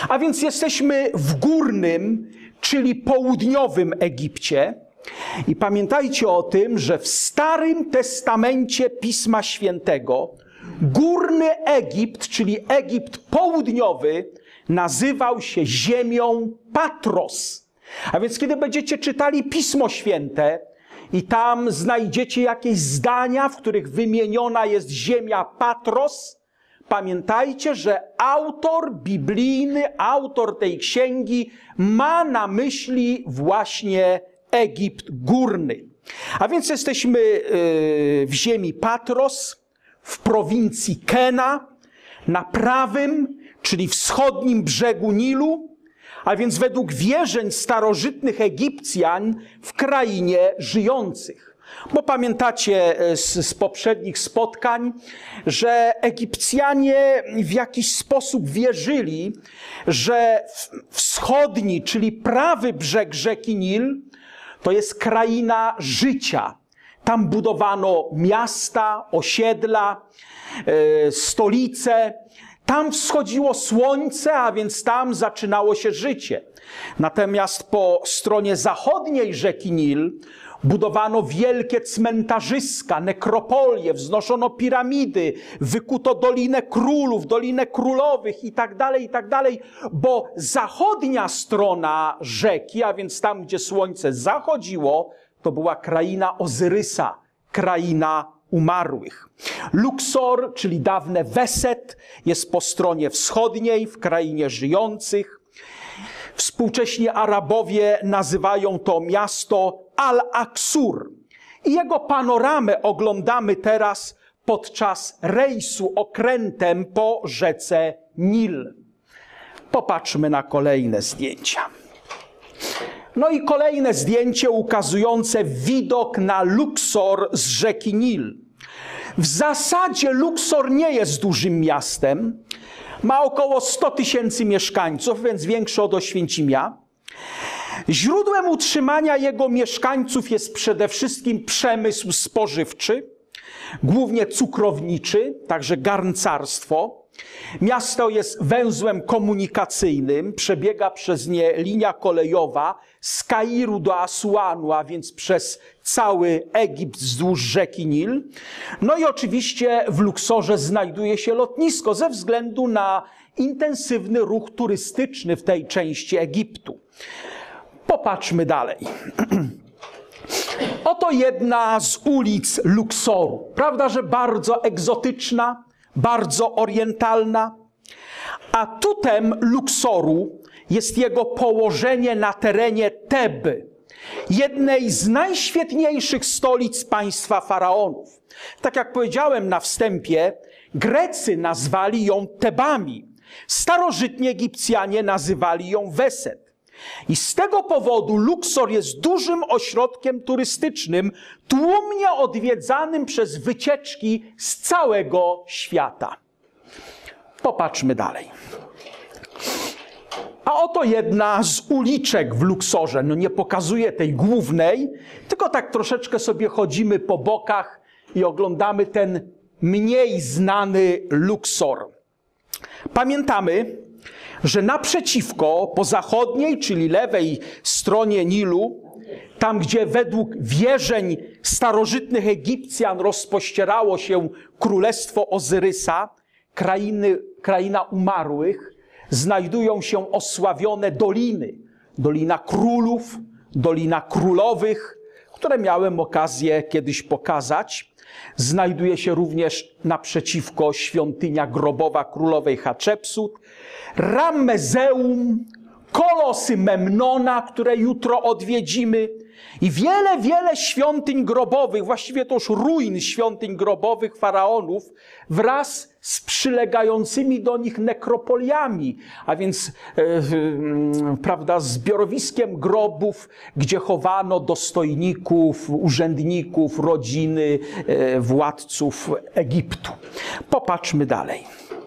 A więc jesteśmy w górnym, czyli południowym Egipcie. I pamiętajcie o tym, że w Starym Testamencie Pisma Świętego górny Egipt, czyli Egipt południowy, nazywał się ziemią Patros. A więc kiedy będziecie czytali Pismo Święte i tam znajdziecie jakieś zdania, w których wymieniona jest ziemia Patros, pamiętajcie, że autor biblijny, autor tej księgi ma na myśli właśnie Egipt górny. A więc jesteśmy w ziemi Patros, w prowincji Kena, na prawym, czyli wschodnim brzegu Nilu, a więc według wierzeń starożytnych Egipcjan w krainie żyjących. Bo pamiętacie z poprzednich spotkań, że Egipcjanie w jakiś sposób wierzyli, że wschodni, czyli prawy brzeg rzeki Nil, to jest kraina życia. Tam budowano miasta, osiedla, stolice. Tam wschodziło słońce, a więc tam zaczynało się życie. Natomiast po stronie zachodniej rzeki Nil budowano wielkie cmentarzyska, nekropolie, wznoszono piramidy, wykuto Dolinę Królów, Dolinę Królowych i tak dalej, bo zachodnia strona rzeki, a więc tam, gdzie słońce zachodziło, to była kraina Ozyrysa, kraina umarłych. Luksor, czyli dawne Weset, jest po stronie wschodniej, w krainie żyjących. Współcześni Arabowie nazywają to miasto Al-Aksur. I jego panoramę oglądamy teraz podczas rejsu okrętem po rzece Nil. Popatrzmy na kolejne zdjęcia. No i kolejne zdjęcie ukazujące widok na Luksor z rzeki Nil. W zasadzie Luksor nie jest dużym miastem. Ma około 100 000 mieszkańców, więc większy od Oświęcimia. Źródłem utrzymania jego mieszkańców jest przede wszystkim przemysł spożywczy, głównie cukrowniczy, także garncarstwo. Miasto jest węzłem komunikacyjnym, przebiega przez nie linia kolejowa z Kairu do Asuanu, a więc przez cały Egipt wzdłuż rzeki Nil. No i oczywiście w Luksorze znajduje się lotnisko ze względu na intensywny ruch turystyczny w tej części Egiptu. Popatrzmy dalej. Oto jedna z ulic Luksoru. Prawda, że bardzo egzotyczna, bardzo orientalna. Atutem Luksoru jest jego położenie na terenie Teby, jednej z najświetniejszych stolic państwa faraonów. Tak jak powiedziałem na wstępie, Grecy nazwali ją Tebami, starożytni Egipcjanie nazywali ją Weset. I z tego powodu Luksor jest dużym ośrodkiem turystycznym, tłumnie odwiedzanym przez wycieczki z całego świata. Popatrzmy dalej. A oto jedna z uliczek w Luksorze. No nie pokazuję tej głównej, tylko tak troszeczkę sobie chodzimy po bokach i oglądamy ten mniej znany Luksor. Pamiętamy, że naprzeciwko, po zachodniej, czyli lewej stronie Nilu, tam gdzie według wierzeń starożytnych Egipcjan rozpościerało się królestwo Ozyrysa, kraina umarłych, znajdują się osławione doliny. Dolina Królów, Dolina Królowych, które miałem okazję kiedyś pokazać. Znajduje się również naprzeciwko świątynia grobowa królowej Hatszepsut, Rammezeum, kolosy Memnona, które jutro odwiedzimy i wiele świątyń grobowych, właściwie to już ruin świątyń grobowych faraonów wraz z przylegającymi do nich nekropoliami, a więc prawda, zbiorowiskiem grobów, gdzie chowano dostojników, urzędników, rodziny, władców Egiptu. Popatrzmy dalej.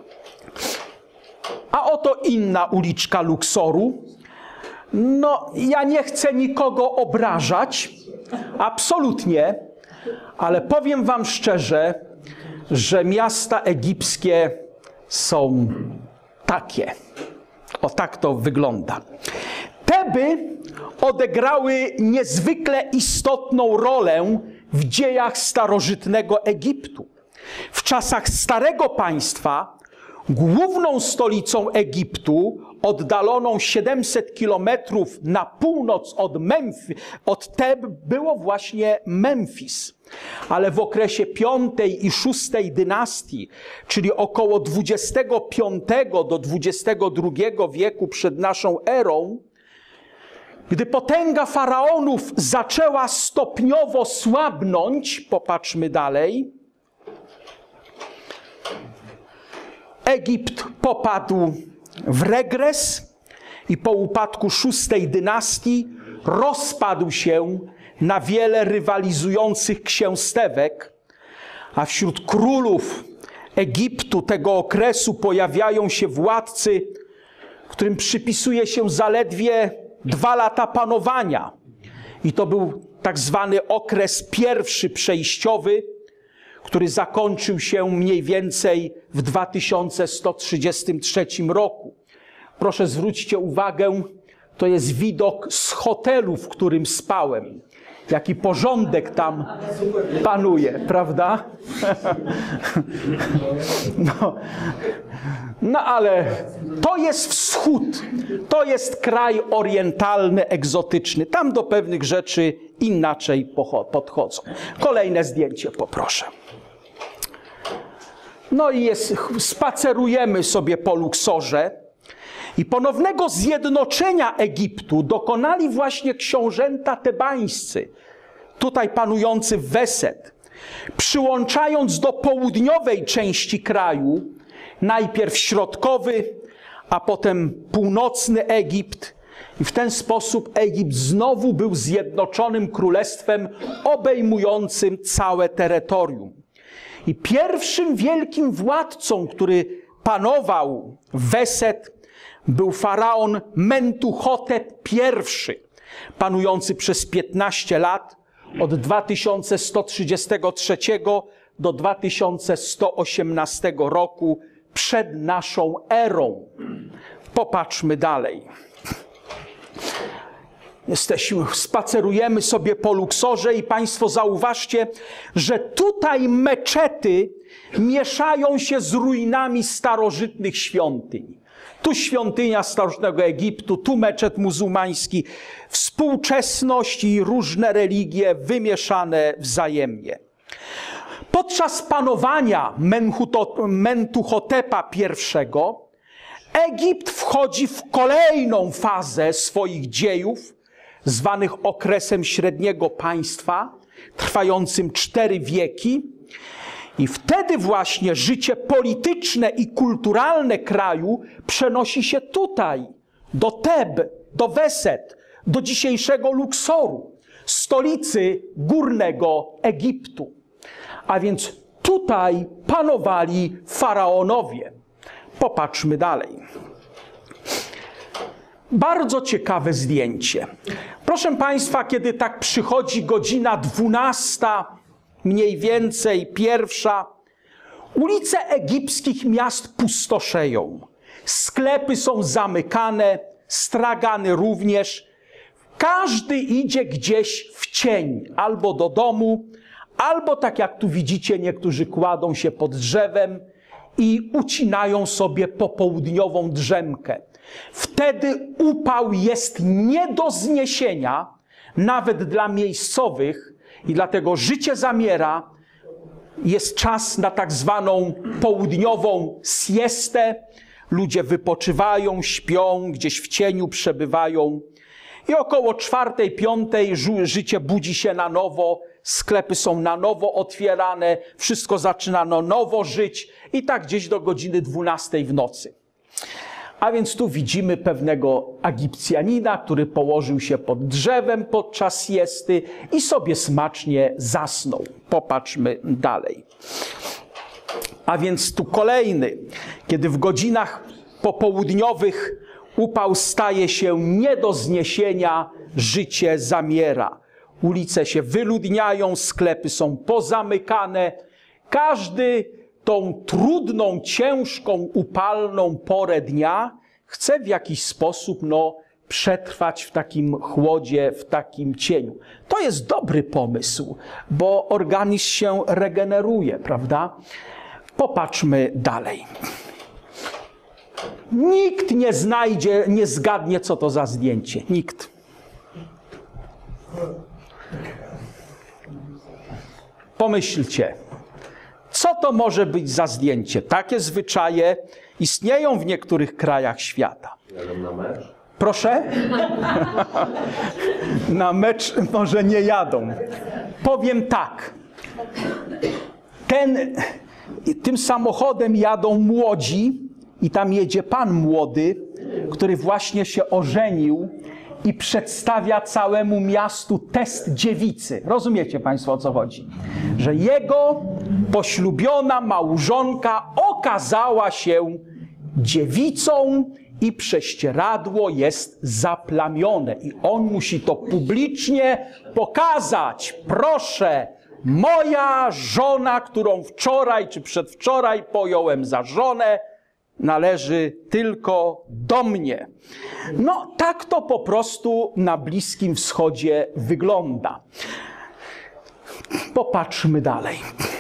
A oto inna uliczka Luksoru. No, ja nie chcę nikogo obrażać, absolutnie, ale powiem wam szczerze, że miasta egipskie są takie. O tak to wygląda. Teby odegrały niezwykle istotną rolę w dziejach starożytnego Egiptu. W czasach Starego Państwa główną stolicą Egiptu, oddaloną 700 kilometrów na północ od Teb, było właśnie Memfis. Ale w okresie V i VI dynastii, czyli około XXV do XXII wieku przed naszą erą, gdy potęga faraonów zaczęła stopniowo słabnąć, popatrzmy dalej, Egipt popadł w regres i po upadku VI dynastii rozpadł się na wiele rywalizujących księstewek, a wśród królów Egiptu tego okresu pojawiają się władcy, którym przypisuje się zaledwie 2 lata panowania. I to był tak zwany okres pierwszy przejściowy, który zakończył się mniej więcej w 2133 roku. Proszę zwróćcie uwagę, to jest widok z hotelu, w którym spałem. Jaki porządek tam panuje, prawda? No ale to jest wschód, to jest kraj orientalny, egzotyczny. Tam do pewnych rzeczy inaczej podchodzą. Kolejne zdjęcie poproszę. No i spacerujemy sobie po Luksorze. I ponownego zjednoczenia Egiptu dokonali właśnie książęta tebańscy, tutaj panujący Weset, przyłączając do południowej części kraju najpierw środkowy, a potem północny Egipt. I w ten sposób Egipt znowu był zjednoczonym królestwem obejmującym całe terytorium. I pierwszym wielkim władcą, który panował Weset, był faraon Mentuhotep I, panujący przez 15 lat, od 2133 do 2118 roku przed naszą erą. Popatrzmy dalej. Spacerujemy sobie po Luksorze i Państwo zauważcie, że tutaj meczety mieszają się z ruinami starożytnych świątyń. Tu świątynia starożytnego Egiptu, tu meczet muzułmański. Współczesność i różne religie wymieszane wzajemnie. Podczas panowania Mentuhotepa I Egipt wchodzi w kolejną fazę swoich dziejów, zwanych okresem średniego państwa, trwającym 4 wieki. I wtedy właśnie życie polityczne i kulturalne kraju przenosi się tutaj, do Teb, do Weset, do dzisiejszego Luksoru, stolicy górnego Egiptu. A więc tutaj panowali faraonowie. Popatrzmy dalej. Bardzo ciekawe zdjęcie. Proszę Państwa, kiedy tak przychodzi godzina 12, mniej więcej 1, ulice egipskich miast pustoszeją. Sklepy są zamykane, stragany również. Każdy idzie gdzieś w cień, albo do domu, albo tak jak tu widzicie, niektórzy kładą się pod drzewem i ucinają sobie popołudniową drzemkę. Wtedy upał jest nie do zniesienia, nawet dla miejscowych, i dlatego życie zamiera. Jest czas na tak zwaną południową siestę. Ludzie wypoczywają, śpią, gdzieś w cieniu przebywają. I około 4, 5 życie budzi się na nowo, sklepy są na nowo otwierane, wszystko zaczyna na nowo żyć i tak gdzieś do godziny 12 w nocy. A więc tu widzimy pewnego Egipcjanina, który położył się pod drzewem podczas siesty i sobie smacznie zasnął. Popatrzmy dalej. A więc tu kolejny, kiedy w godzinach popołudniowych upał staje się nie do zniesienia, życie zamiera. Ulice się wyludniają, sklepy są pozamykane. Każdy tą trudną, ciężką, upalną porę dnia chce w jakiś sposób przetrwać w takim chłodzie, w takim cieniu. To jest dobry pomysł, bo organizm się regeneruje, prawda? Popatrzmy dalej. Nikt nie zgadnie, co to za zdjęcie. Nikt. Pomyślcie, co to może być za zdjęcie? Takie zwyczaje istnieją w niektórych krajach świata. Jadą na mecz? Proszę? Na mecz może nie jadą. Powiem tak. Tym samochodem jadą młodzi i tam jedzie pan młody, który właśnie się ożenił i przedstawia całemu miastu test dziewicy. Rozumiecie państwo, o co chodzi? Że jego poślubiona małżonka okazała się dziewicą i prześcieradło jest zaplamione. I on musi to publicznie pokazać. Proszę, moja żona, którą wczoraj czy przedwczoraj pojąłem za żonę, należy tylko do mnie. Tak to po prostu na Bliskim Wschodzie wygląda. Popatrzmy dalej.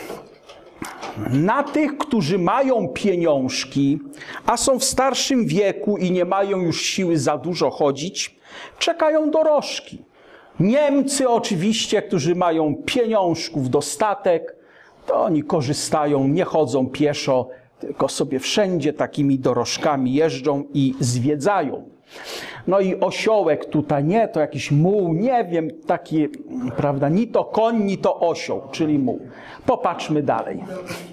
Na tych, którzy mają pieniążki, a są w starszym wieku i nie mają już siły za dużo chodzić, czekają dorożki. Niemcy oczywiście, którzy mają pieniążków dostatek, to oni korzystają, nie chodzą pieszo, tylko sobie wszędzie takimi dorożkami jeżdżą i zwiedzają. I osiołek tutaj nie, to jakiś muł, nie wiem, taki, prawda, ni to koń, ni to osioł, czyli muł. Popatrzmy dalej.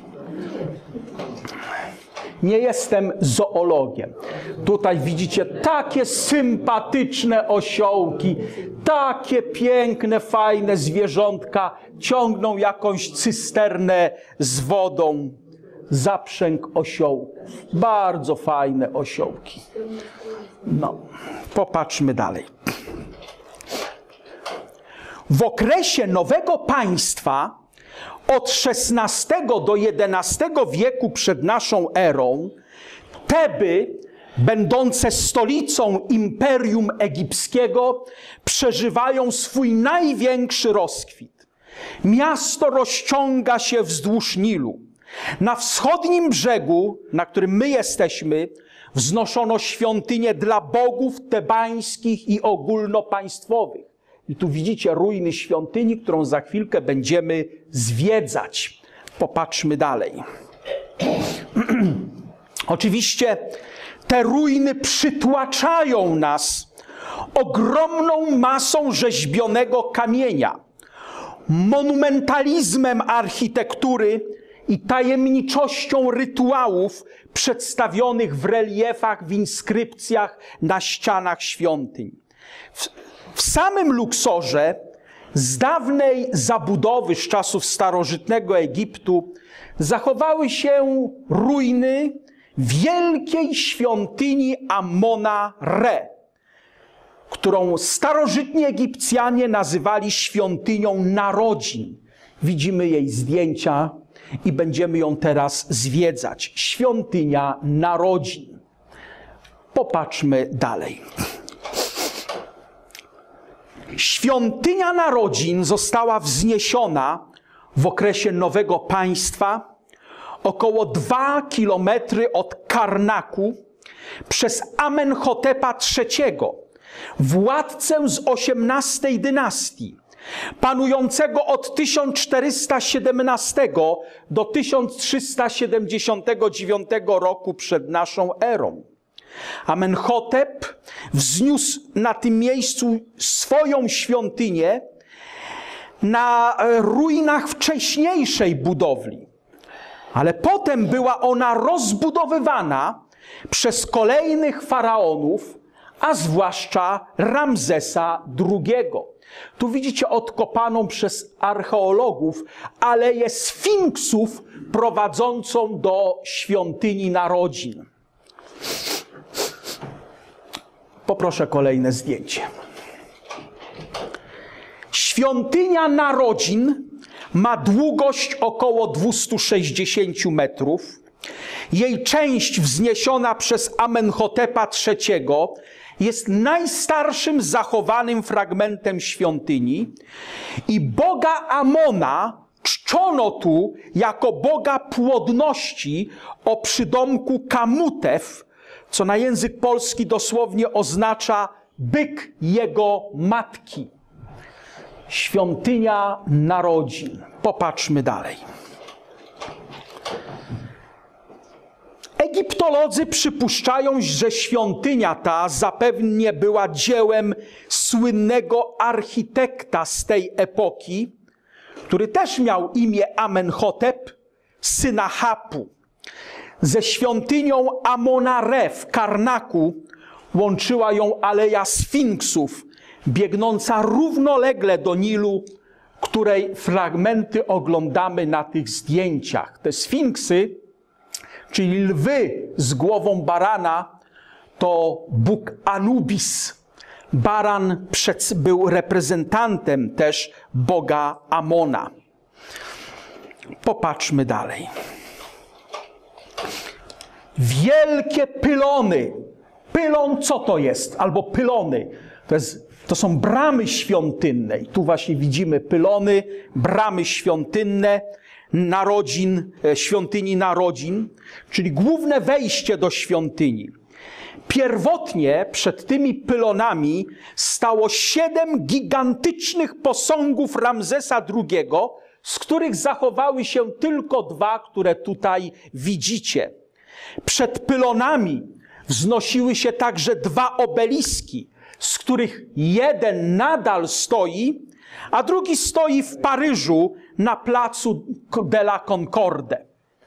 Nie jestem zoologiem. Tutaj widzicie takie sympatyczne osiołki, takie piękne, fajne zwierzątka, ciągną jakąś cysternę z wodą. Zaprzęg osiołków. Bardzo fajne osiołki. Popatrzmy dalej. W okresie nowego państwa od XVI do XI wieku przed naszą erą Teby, będące stolicą Imperium Egipskiego, przeżywają swój największy rozkwit. Miasto rozciąga się wzdłuż Nilu. Na wschodnim brzegu, na którym my jesteśmy, wznoszono świątynię dla bogów tebańskich i ogólnopaństwowych. I tu widzicie ruiny świątyni, którą za chwilkę będziemy zwiedzać. Popatrzmy dalej. Oczywiście te ruiny przytłaczają nas ogromną masą rzeźbionego kamienia, monumentalizmem architektury i tajemniczością rytuałów przedstawionych w reliefach, w inskrypcjach na ścianach świątyń. W samym Luksorze z dawnej zabudowy z czasów starożytnego Egiptu zachowały się ruiny wielkiej świątyni Amona-Re, którą starożytni Egipcjanie nazywali świątynią narodzin. Widzimy jej zdjęcia i będziemy ją teraz zwiedzać. Świątynia narodzin. Popatrzmy dalej. Świątynia narodzin została wzniesiona w okresie nowego państwa około 2 kilometry od Karnaku przez Amenhotepa III, władcę z XVIII dynastii, panującego od 1417 do 1379 roku przed naszą erą. Amenhotep wzniósł na tym miejscu swoją świątynię na ruinach wcześniejszej budowli, ale potem była ona rozbudowywana przez kolejnych faraonów, a zwłaszcza Ramzesa II. Tu widzicie odkopaną przez archeologów aleję sfinksów prowadzącą do świątyni narodzin. Poproszę kolejne zdjęcie. Świątynia narodzin ma długość około 260 metrów. Jej część wzniesiona przez Amenhotepa III jest najstarszym zachowanym fragmentem świątyni i boga Amona czczono tu jako boga płodności o przydomku Kamutew, co na język polski dosłownie oznacza byk jego matki. Świątynia narodzin. Popatrzmy dalej. Egiptolodzy przypuszczają, że świątynia ta zapewne była dziełem słynnego architekta z tej epoki, który też miał imię Amenhotep, syna Hapu. Ze świątynią Amona-Re w Karnaku łączyła ją aleja Sfinksów, biegnąca równolegle do Nilu, której fragmenty oglądamy na tych zdjęciach. Te Sfinksy, czyli lwy z głową barana, to Bóg Anubis. Baran był reprezentantem też boga Amona. Popatrzmy dalej. Wielkie pylony. Pylon co to jest? Albo pylony. To są bramy świątynne. I tu właśnie widzimy pylony, bramy świątynne, świątyni narodzin, czyli główne wejście do świątyni. Pierwotnie przed tymi pylonami stało 7 gigantycznych posągów Ramzesa II, z których zachowały się tylko 2, które tutaj widzicie. Przed pylonami wznosiły się także 2 obeliski, z których jeden nadal stoi, a drugi stoi w Paryżu na placu de la Concorde.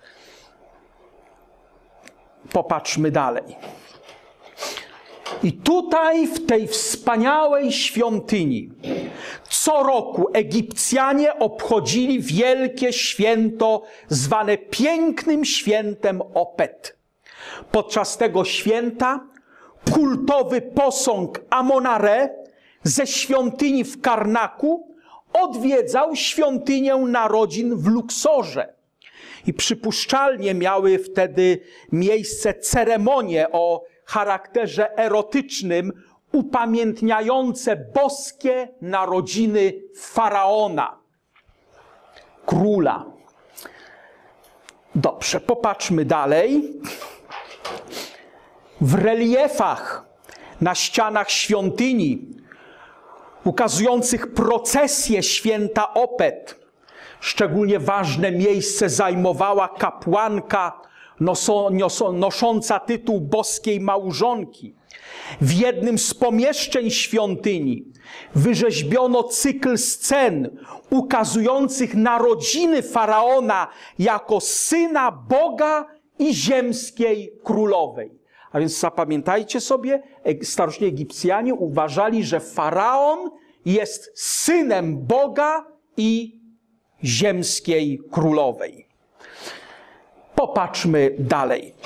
Popatrzmy dalej. I tutaj w tej wspaniałej świątyni co roku Egipcjanie obchodzili wielkie święto zwane pięknym świętem Opet. Podczas tego święta kultowy posąg Amona-Re ze świątyni w Karnaku odwiedzał świątynię narodzin w Luksorze. I przypuszczalnie miały wtedy miejsce ceremonie o charakterze erotycznym, upamiętniające boskie narodziny faraona, króla. Dobrze, popatrzmy dalej. W reliefach na ścianach świątyni ukazujących procesję święta Opet szczególnie ważne miejsce zajmowała kapłanka nosząca tytuł boskiej małżonki. W jednym z pomieszczeń świątyni wyrzeźbiono cykl scen ukazujących narodziny faraona jako syna Boga i ziemskiej królowej. A więc zapamiętajcie sobie, starożytni Egipcjanie uważali, że faraon jest synem Boga i ziemskiej królowej. Popatrzmy dalej.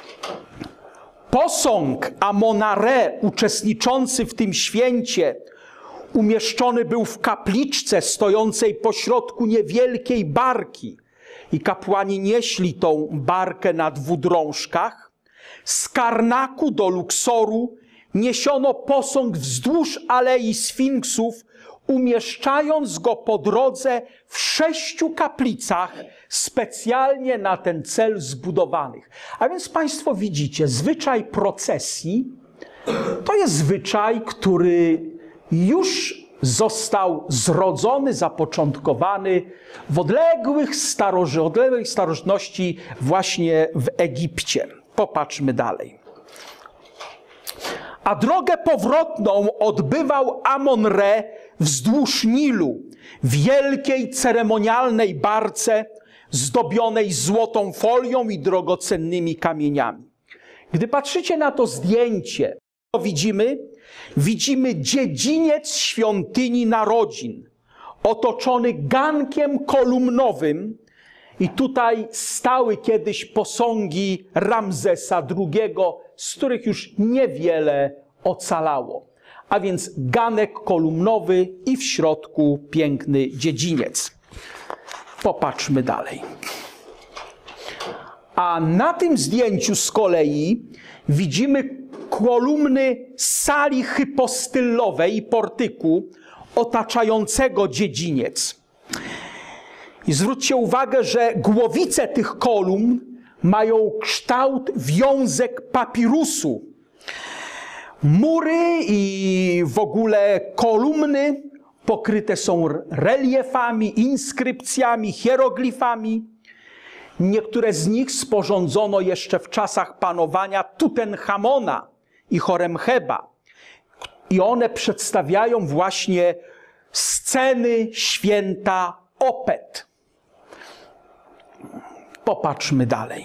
Posąg Amona-Re uczestniczący w tym święcie umieszczony był w kapliczce stojącej pośrodku niewielkiej barki i kapłani nieśli tą barkę na 2 drążkach. Z Karnaku do Luksoru niesiono posąg wzdłuż Alei Sfinksów, umieszczając go po drodze w 6 kaplicach specjalnie na ten cel zbudowanych. A więc Państwo widzicie, zwyczaj procesji to jest zwyczaj, który już został zrodzony, zapoczątkowany w odległej starożytności właśnie w Egipcie. Popatrzmy dalej. A drogę powrotną odbywał Amon-Re wzdłuż Nilu, w wielkiej ceremonialnej barce zdobionej złotą folią i drogocennymi kamieniami. Gdy patrzycie na to zdjęcie, to widzimy dziedziniec świątyni narodzin, otoczony gankiem kolumnowym i tutaj stały kiedyś posągi Ramzesa II, z których już niewiele ocalało. A więc ganek kolumnowy i w środku piękny dziedziniec. Popatrzmy dalej. A na tym zdjęciu z kolei widzimy kolumny sali hypostyllowej i portyku otaczającego dziedziniec. I zwróćcie uwagę, że głowice tych kolumn mają kształt wiązek papirusu. Mury i w ogóle kolumny pokryte są reliefami, inskrypcjami, hieroglifami. Niektóre z nich sporządzono jeszcze w czasach panowania Tutenchamona i Horemheba. I one przedstawiają właśnie sceny święta Opet. Popatrzmy dalej.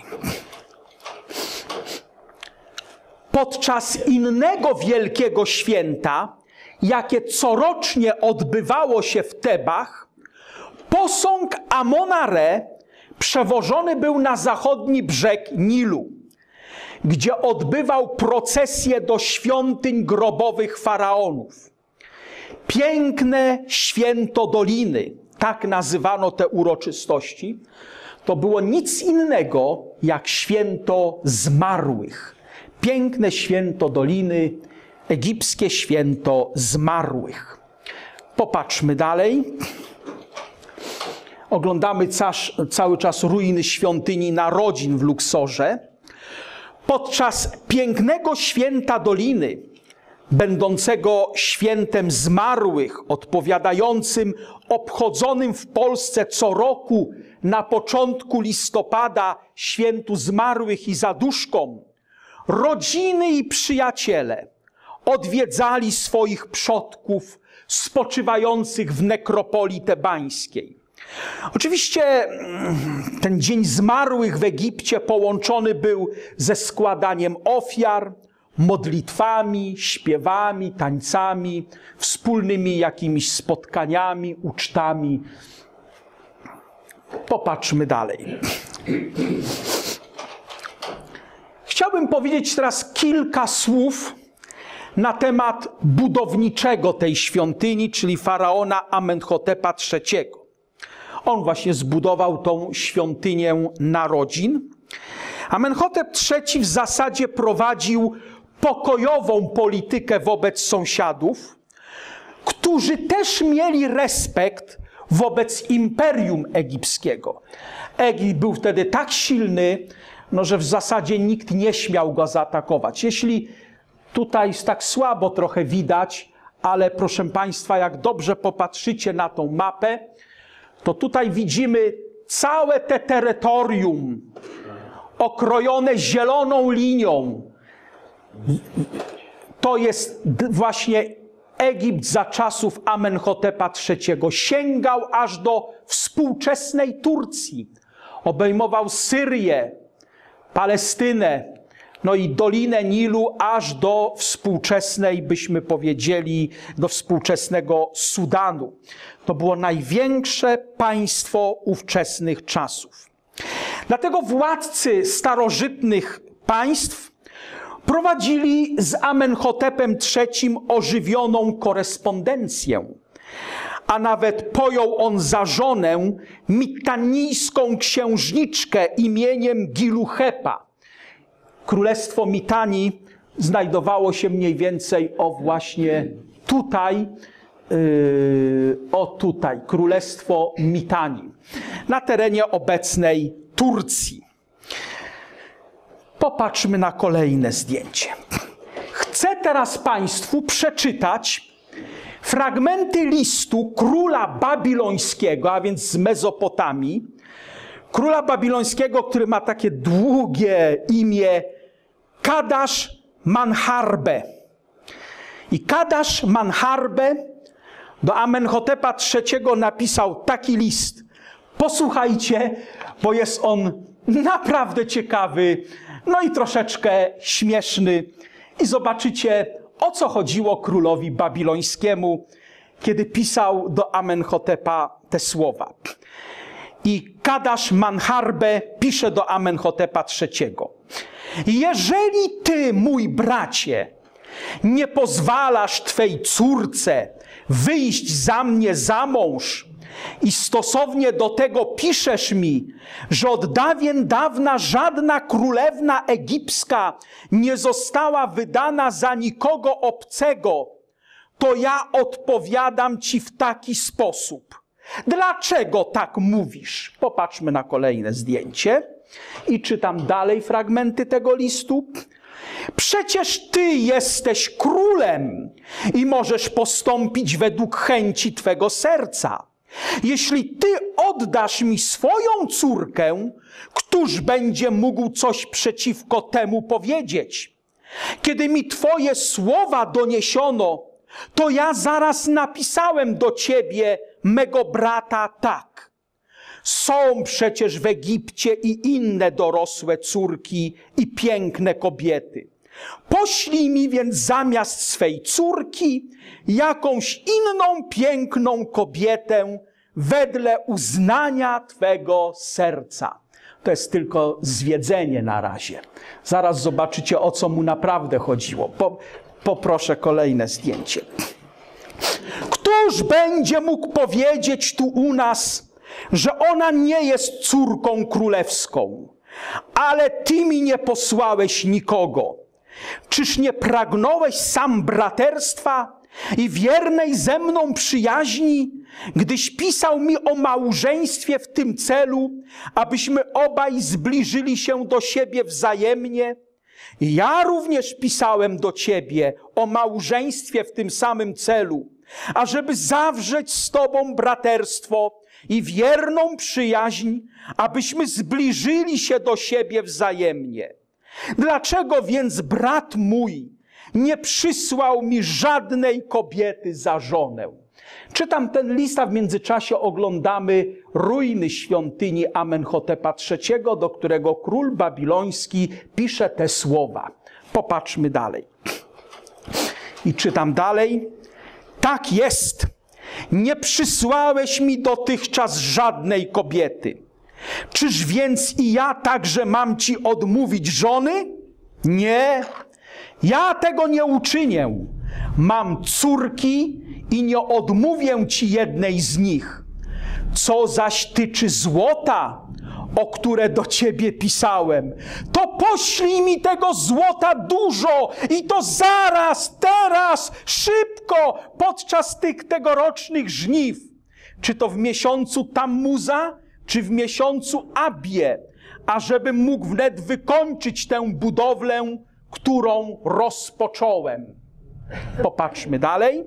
Podczas innego wielkiego święta, jakie corocznie odbywało się w Tebach, posąg Amona-Re przewożony był na zachodni brzeg Nilu, gdzie odbywał procesję do świątyń grobowych faraonów. Piękne święto Doliny, tak nazywano te uroczystości, to było nic innego jak święto zmarłych. Piękne święto Doliny, egipskie święto zmarłych. Popatrzmy dalej. Oglądamy cały czas ruiny świątyni Narodzin w Luksorze. Podczas pięknego święta Doliny, będącego świętem zmarłych, odpowiadającym obchodzonym w Polsce co roku na początku listopada świętu zmarłych i zaduszkom, rodziny i przyjaciele odwiedzali swoich przodków spoczywających w nekropolii tebańskiej. Oczywiście ten Dzień Zmarłych w Egipcie połączony był ze składaniem ofiar, modlitwami, śpiewami, tańcami, wspólnymi jakimiś spotkaniami, ucztami. Popatrzmy dalej. Chciałbym powiedzieć teraz kilka słów na temat budowniczego tej świątyni, czyli faraona Amenhotepa III. On właśnie zbudował tą świątynię Narodzin. Amenhotep III w zasadzie prowadził pokojową politykę wobec sąsiadów, którzy też mieli respekt wobec Imperium Egipskiego. Egipt był wtedy tak silny, że w zasadzie nikt nie śmiał go zaatakować. Jeśli tutaj jest tak słabo trochę widać, ale proszę Państwa, jak dobrze popatrzycie na tą mapę, to tutaj widzimy całe te terytorium okrojone zieloną linią. To jest właśnie Egipt za czasów Amenhotepa III. Sięgał aż do współczesnej Turcji. Obejmował Syrię, Palestynę, no i Dolinę Nilu aż do współczesnej, byśmy powiedzieli, do współczesnego Sudanu. To było największe państwo ówczesnych czasów. Dlatego władcy starożytnych państw prowadzili z Amenhotepem III ożywioną korespondencję, a nawet pojął on za żonę mitanijską księżniczkę imieniem Giluhepa. Królestwo Mitani znajdowało się mniej więcej właśnie tutaj, tutaj, Królestwo Mitani, na terenie obecnej Turcji. Popatrzmy na kolejne zdjęcie. Chcę teraz Państwu przeczytać fragmenty listu króla babilońskiego, a więc z Mezopotamii, króla babilońskiego, który ma takie długie imię Kadasz Manharbe. I Kadasz Manharbe do Amenhotepa III napisał taki list. Posłuchajcie, bo jest on naprawdę ciekawy, no i troszeczkę śmieszny. I zobaczycie, o co chodziło królowi babilońskiemu, kiedy pisał do Amenhotepa te słowa. I Kadasz Manharbe pisze do Amenhotepa III. Jeżeli ty, mój bracie, nie pozwalasz Twej córce wyjść za mnie za mąż i stosownie do tego piszesz mi, że od dawien dawna żadna królewna egipska nie została wydana za nikogo obcego, to ja odpowiadam Ci w taki sposób. Dlaczego tak mówisz? Popatrzmy na kolejne zdjęcie i czytam dalej fragmenty tego listu. Przecież Ty jesteś królem i możesz postąpić według chęci Twego serca. Jeśli Ty oddasz mi swoją córkę, któż będzie mógł coś przeciwko temu powiedzieć? Kiedy mi Twoje słowa doniesiono, to ja zaraz napisałem do Ciebie, mego brata, tak. Są przecież w Egipcie i inne dorosłe córki i piękne kobiety. Poślij mi więc zamiast swej córki jakąś inną piękną kobietę wedle uznania Twego serca. To jest tylko zwiedzenie na razie. Zaraz zobaczycie, o co mu naprawdę chodziło. Poproszę kolejne zdjęcie. Któż będzie mógł powiedzieć tu u nas, że ona nie jest córką królewską, ale Ty mi nie posłałeś nikogo? Czyż nie pragnąłeś sam braterstwa i wiernej ze mną przyjaźni, gdyś pisał mi o małżeństwie w tym celu, abyśmy obaj zbliżyli się do siebie wzajemnie? Ja również pisałem do Ciebie o małżeństwie w tym samym celu, ażeby zawrzeć z Tobą braterstwo i wierną przyjaźń, abyśmy zbliżyli się do siebie wzajemnie. Dlaczego więc brat mój nie przysłał mi żadnej kobiety za żonę? Czytam ten list, a w międzyczasie oglądamy ruiny świątyni Amenhotepa III, do którego król babiloński pisze te słowa. Popatrzmy dalej. I czytam dalej. Tak jest. Nie przysłałeś mi dotychczas żadnej kobiety. Czyż więc i ja także mam Ci odmówić żony? Nie. Ja tego nie uczynię. Mam córki i nie odmówię Ci jednej z nich. Co zaś tyczy złota, o które do Ciebie pisałem, to poślij mi tego złota dużo i to zaraz, teraz, szybko, podczas tych tegorocznych żniw. Czy to w miesiącu Tammuza, czy w miesiącu Abie, ażebym mógł wnet wykończyć tę budowlę, którą rozpocząłem. Popatrzmy dalej.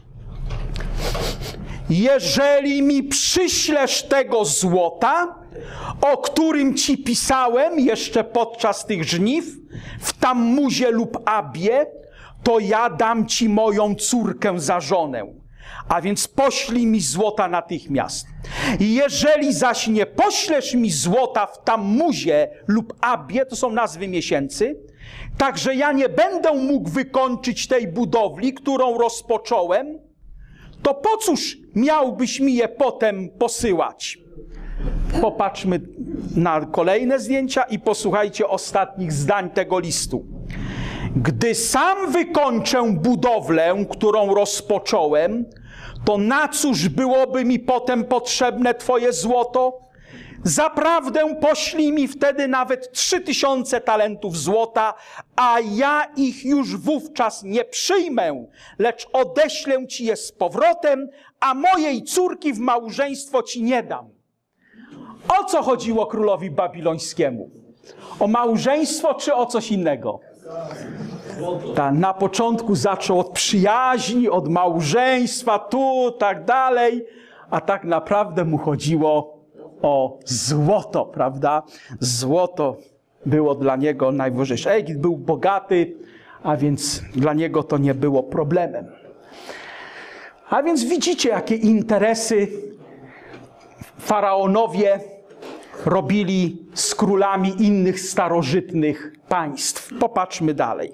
Jeżeli mi przyślesz tego złota, o którym Ci pisałem jeszcze podczas tych żniw, w Tammuzie lub Abie, to ja dam Ci moją córkę za żonę. A więc poślij mi złota natychmiast. Jeżeli zaś nie poślesz mi złota w Tammuzie lub Abie, to są nazwy miesięcy, także ja nie będę mógł wykończyć tej budowli, którą rozpocząłem, to po cóż miałbyś mi je potem posyłać? Popatrzmy na kolejne zdjęcia i posłuchajcie ostatnich zdań tego listu. Gdy sam wykończę budowlę, którą rozpocząłem, to na cóż byłoby mi potem potrzebne Twoje złoto? Zaprawdę poślij mi wtedy nawet 3000 talentów złota, a ja ich już wówczas nie przyjmę, lecz odeślę Ci je z powrotem, a mojej córki w małżeństwo Ci nie dam. O co chodziło królowi babilońskiemu? O małżeństwo czy o coś innego? Na początku zaczął od przyjaźni, od małżeństwa, tu, tak dalej, a tak naprawdę mu chodziło o złoto, prawda? Złoto było dla niego najważniejsze. Egipt był bogaty, a więc dla niego to nie było problemem. A więc widzicie, jakie interesy faraonowie robili z królami innych starożytnych państw. Popatrzmy dalej.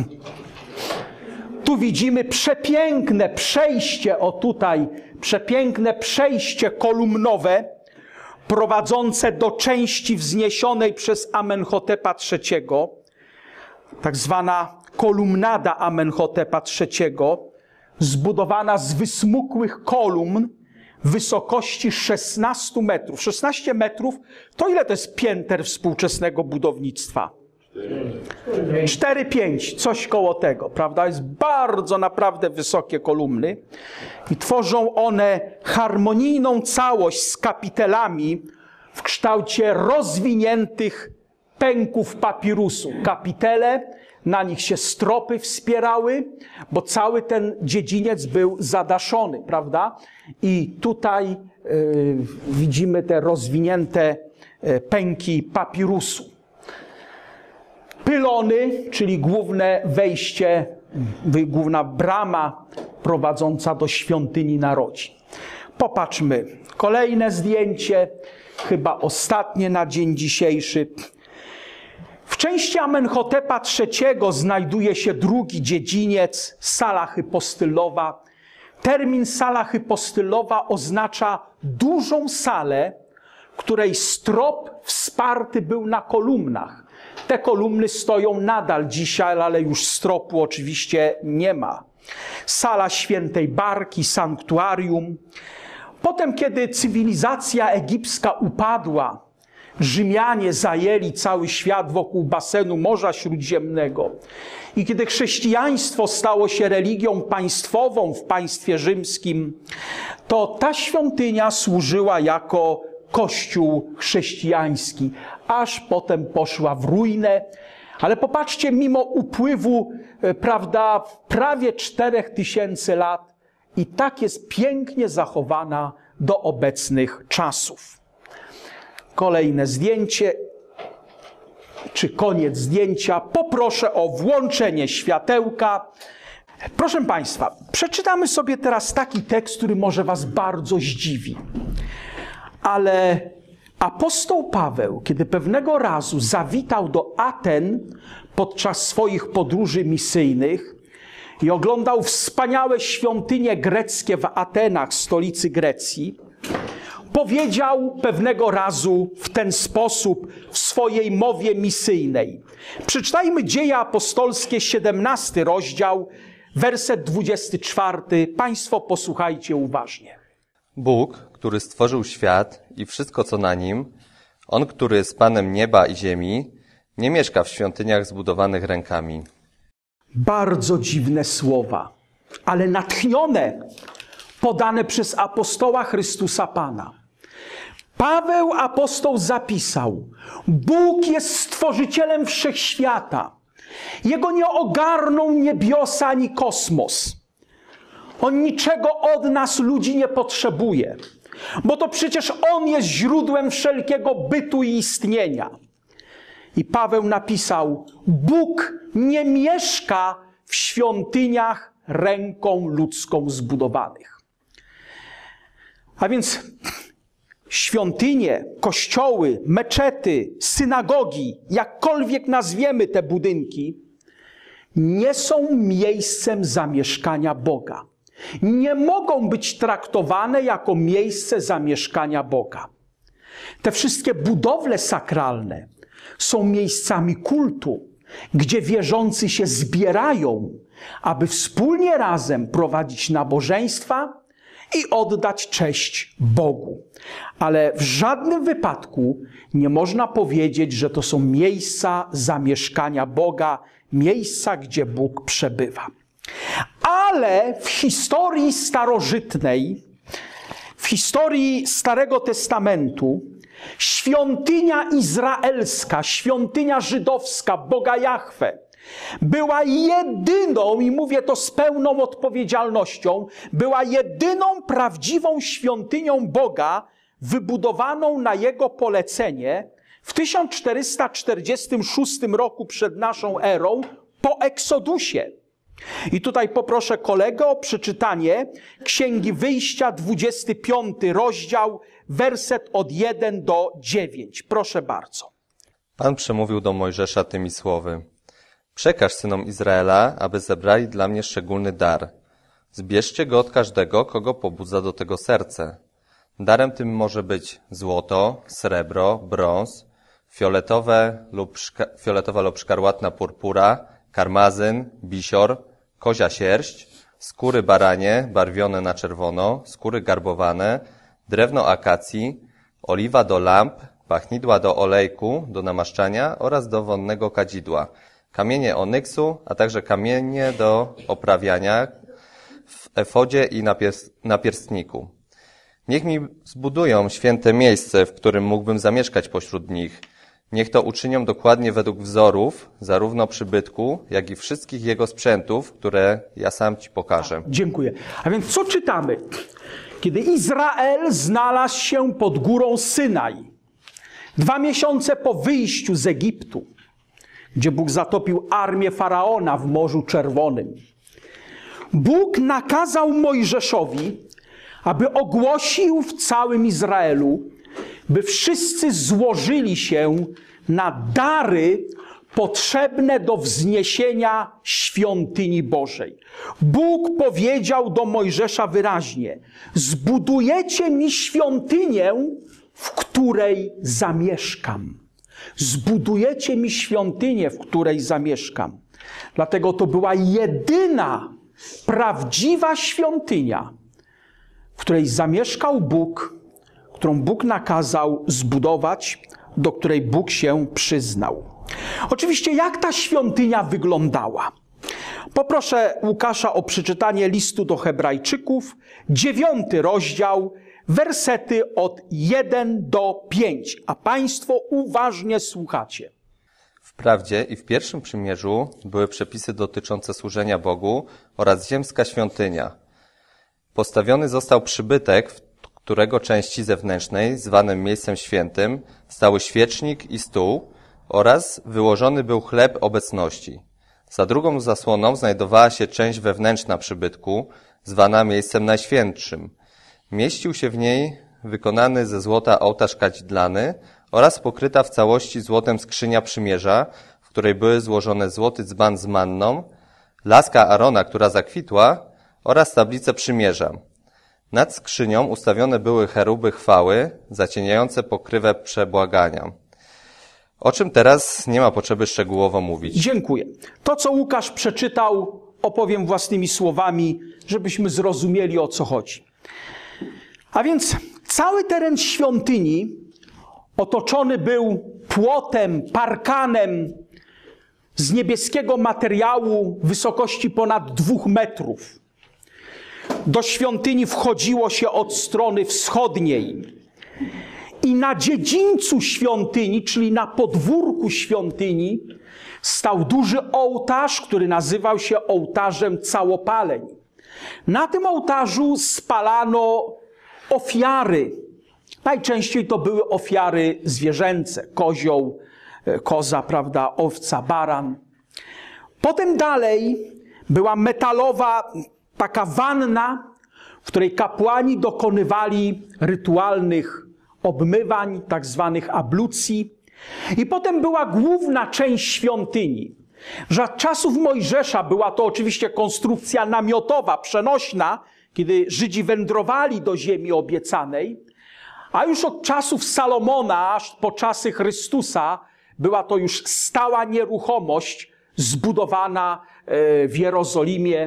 Tu widzimy przepiękne przejście, o tutaj, przepiękne przejście kolumnowe prowadzące do części wzniesionej przez Amenhotepa III. tak zwana kolumnada Amenhotepa III, zbudowana z wysmukłych kolumn wysokości 16 metrów. 16 metrów to ile to jest pięter współczesnego budownictwa? 4-5, coś koło tego, prawda? Jest bardzo naprawdę wysokie kolumny i tworzą one harmonijną całość z kapitelami w kształcie rozwiniętych pęków papirusu. Kapitele, na nich się stropy wspierały, bo cały ten dziedziniec był zadaszony, prawda? I tutaj widzimy te rozwinięte pęki papirusu. Pylony, czyli główne wejście, główna brama prowadząca do świątyni narodzin. Popatrzmy, kolejne zdjęcie, chyba ostatnie na dzień dzisiejszy. W części Amenhotepa III znajduje się drugi dziedziniec, sala hypostylowa. Termin sala hypostylowa oznacza dużą salę, której strop wsparty był na kolumnach. Te kolumny stoją nadal dzisiaj, ale już stropu oczywiście nie ma. Sala świętej Barki, sanktuarium. Potem, kiedy cywilizacja egipska upadła, Rzymianie zajęli cały świat wokół basenu Morza Śródziemnego i kiedy chrześcijaństwo stało się religią państwową w państwie rzymskim, to ta świątynia służyła jako kościół chrześcijański, aż potem poszła w ruinę. Ale popatrzcie, mimo upływu, prawda, prawie 4000 lat i tak jest pięknie zachowana do obecnych czasów. Kolejne zdjęcie, czy koniec zdjęcia. Poproszę o włączenie światełka. Proszę Państwa, przeczytamy sobie teraz taki tekst, który może Was bardzo zdziwi. Ale apostoł Paweł, kiedy pewnego razu zawitał do Aten podczas swoich podróży misyjnych i oglądał wspaniałe świątynie greckie w Atenach, stolicy Grecji, powiedział pewnego razu w ten sposób w swojej mowie misyjnej. Przeczytajmy Dzieje Apostolskie, 17 rozdział, werset 24. Państwo posłuchajcie uważnie. Bóg, który stworzył świat i wszystko, co na nim, On, który jest Panem nieba i ziemi, nie mieszka w świątyniach zbudowanych rękami. Bardzo dziwne słowa, ale natchnione, podane przez apostoła Chrystusa Pana. Paweł apostoł zapisał: Bóg jest stworzycielem wszechświata. Jego nie ogarną niebiosa ani kosmos. On niczego od nas, ludzi, nie potrzebuje, bo to przecież On jest źródłem wszelkiego bytu i istnienia. I Paweł napisał: Bóg nie mieszka w świątyniach ręką ludzką zbudowanych. A więc świątynie, kościoły, meczety, synagogi, jakkolwiek nazwiemy te budynki, nie są miejscem zamieszkania Boga. Nie mogą być traktowane jako miejsce zamieszkania Boga. Te wszystkie budowle sakralne są miejscami kultu, gdzie wierzący się zbierają, aby wspólnie razem prowadzić nabożeństwa i oddać cześć Bogu. Ale w żadnym wypadku nie można powiedzieć, że to są miejsca zamieszkania Boga, miejsca, gdzie Bóg przebywa. Ale w historii starożytnej, w historii Starego Testamentu, świątynia izraelska, świątynia żydowska Boga Jahwe była jedyną, i mówię to z pełną odpowiedzialnością, była jedyną prawdziwą świątynią Boga wybudowaną na Jego polecenie w 1446 roku przed naszą erą po Eksodusie. I tutaj poproszę kolegę o przeczytanie Księgi Wyjścia, 25 rozdział, werset od 1 do 9. Proszę bardzo. Pan przemówił do Mojżesza tymi słowy. Przekaż synom Izraela, aby zebrali dla mnie szczególny dar. Zbierzcie go od każdego, kogo pobudza do tego serce. Darem tym może być złoto, srebro, brąz, fioletowa lub szkarłatna purpura, karmazyn, bisior, kozia sierść, skóry baranie barwione na czerwono, skóry garbowane, drewno akacji, oliwa do lamp, pachnidła do olejku, do namaszczania oraz do wonnego kadzidła, kamienie onyksu, a także kamienie do oprawiania w efodzie i na pierstniku. Niech mi zbudują święte miejsce, w którym mógłbym zamieszkać pośród nich. Niech to uczynią dokładnie według wzorów, zarówno przybytku, jak i wszystkich jego sprzętów, które ja sam ci pokażę. Dziękuję. A więc co czytamy? Kiedy Izrael znalazł się pod górą Synaj, 2 miesiące po wyjściu z Egiptu, gdzie Bóg zatopił armię Faraona w Morzu Czerwonym, Bóg nakazał Mojżeszowi, aby ogłosił w całym Izraelu, by wszyscy złożyli się na dary potrzebne do wzniesienia świątyni Bożej. Bóg powiedział do Mojżesza wyraźnie: zbudujecie mi świątynię, w której zamieszkam. Zbudujecie mi świątynię, w której zamieszkam. Dlatego to była jedyna prawdziwa świątynia, w której zamieszkał Bóg, którą Bóg nakazał zbudować, do której Bóg się przyznał. Oczywiście, jak ta świątynia wyglądała? Poproszę Łukasza o przeczytanie listu do Hebrajczyków, 9 rozdział, wersety od 1 do 5, a Państwo uważnie słuchacie. Wprawdzie i w pierwszym przymierzu były przepisy dotyczące służenia Bogu oraz ziemska świątynia. Postawiony został przybytek, w którego części zewnętrznej, zwanym miejscem świętym, stały świecznik i stół oraz wyłożony był chleb obecności. Za drugą zasłoną znajdowała się część wewnętrzna przybytku, zwana miejscem najświętszym. Mieścił się w niej wykonany ze złota ołtarz kadzidlany oraz pokryta w całości złotem skrzynia przymierza, w której były złożone złoty dzban z manną, laska Arona, która zakwitła, oraz tablice przymierza. Nad skrzynią ustawione były cheruby chwały, zacieniające pokrywę przebłagania. O czym teraz nie ma potrzeby szczegółowo mówić. Dziękuję. To, co Łukasz przeczytał, opowiem własnymi słowami, żebyśmy zrozumieli, o co chodzi. A więc cały teren świątyni otoczony był płotem, parkanem z niebieskiego materiału wysokości ponad 2 metrów. Do świątyni wchodziło się od strony wschodniej. I na dziedzińcu świątyni, czyli na podwórku świątyni, stał duży ołtarz, który nazywał się ołtarzem całopaleń. Na tym ołtarzu spalano ofiary. Najczęściej to były ofiary zwierzęce. Kozioł, koza, prawda, owca, baran. Potem dalej była metalowa taka wanna, w której kapłani dokonywali rytualnych obmywań, tak zwanych ablucji. I potem była główna część świątyni. Za czasów Mojżesza była to oczywiście konstrukcja namiotowa, przenośna, kiedy Żydzi wędrowali do ziemi obiecanej, a już od czasów Salomona, aż po czasy Chrystusa, była to już stała nieruchomość zbudowana w Jerozolimie.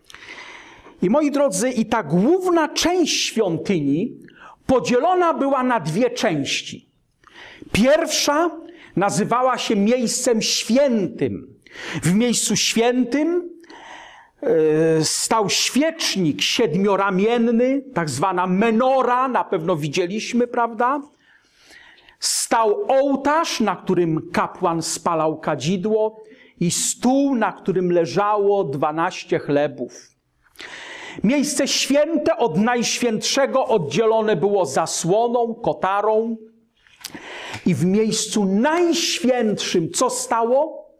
I moi drodzy, i ta główna część świątyni podzielona była na 2 części. Pierwsza nazywała się miejscem świętym. W miejscu świętym stał świecznik 7-ramienny, tak zwana menora, na pewno widzieliśmy, prawda? Stał ołtarz, na którym kapłan spalał kadzidło i stół, na którym leżało 12 chlebów. Miejsce święte od najświętszego oddzielone było zasłoną, kotarą i w miejscu najświętszym co stało?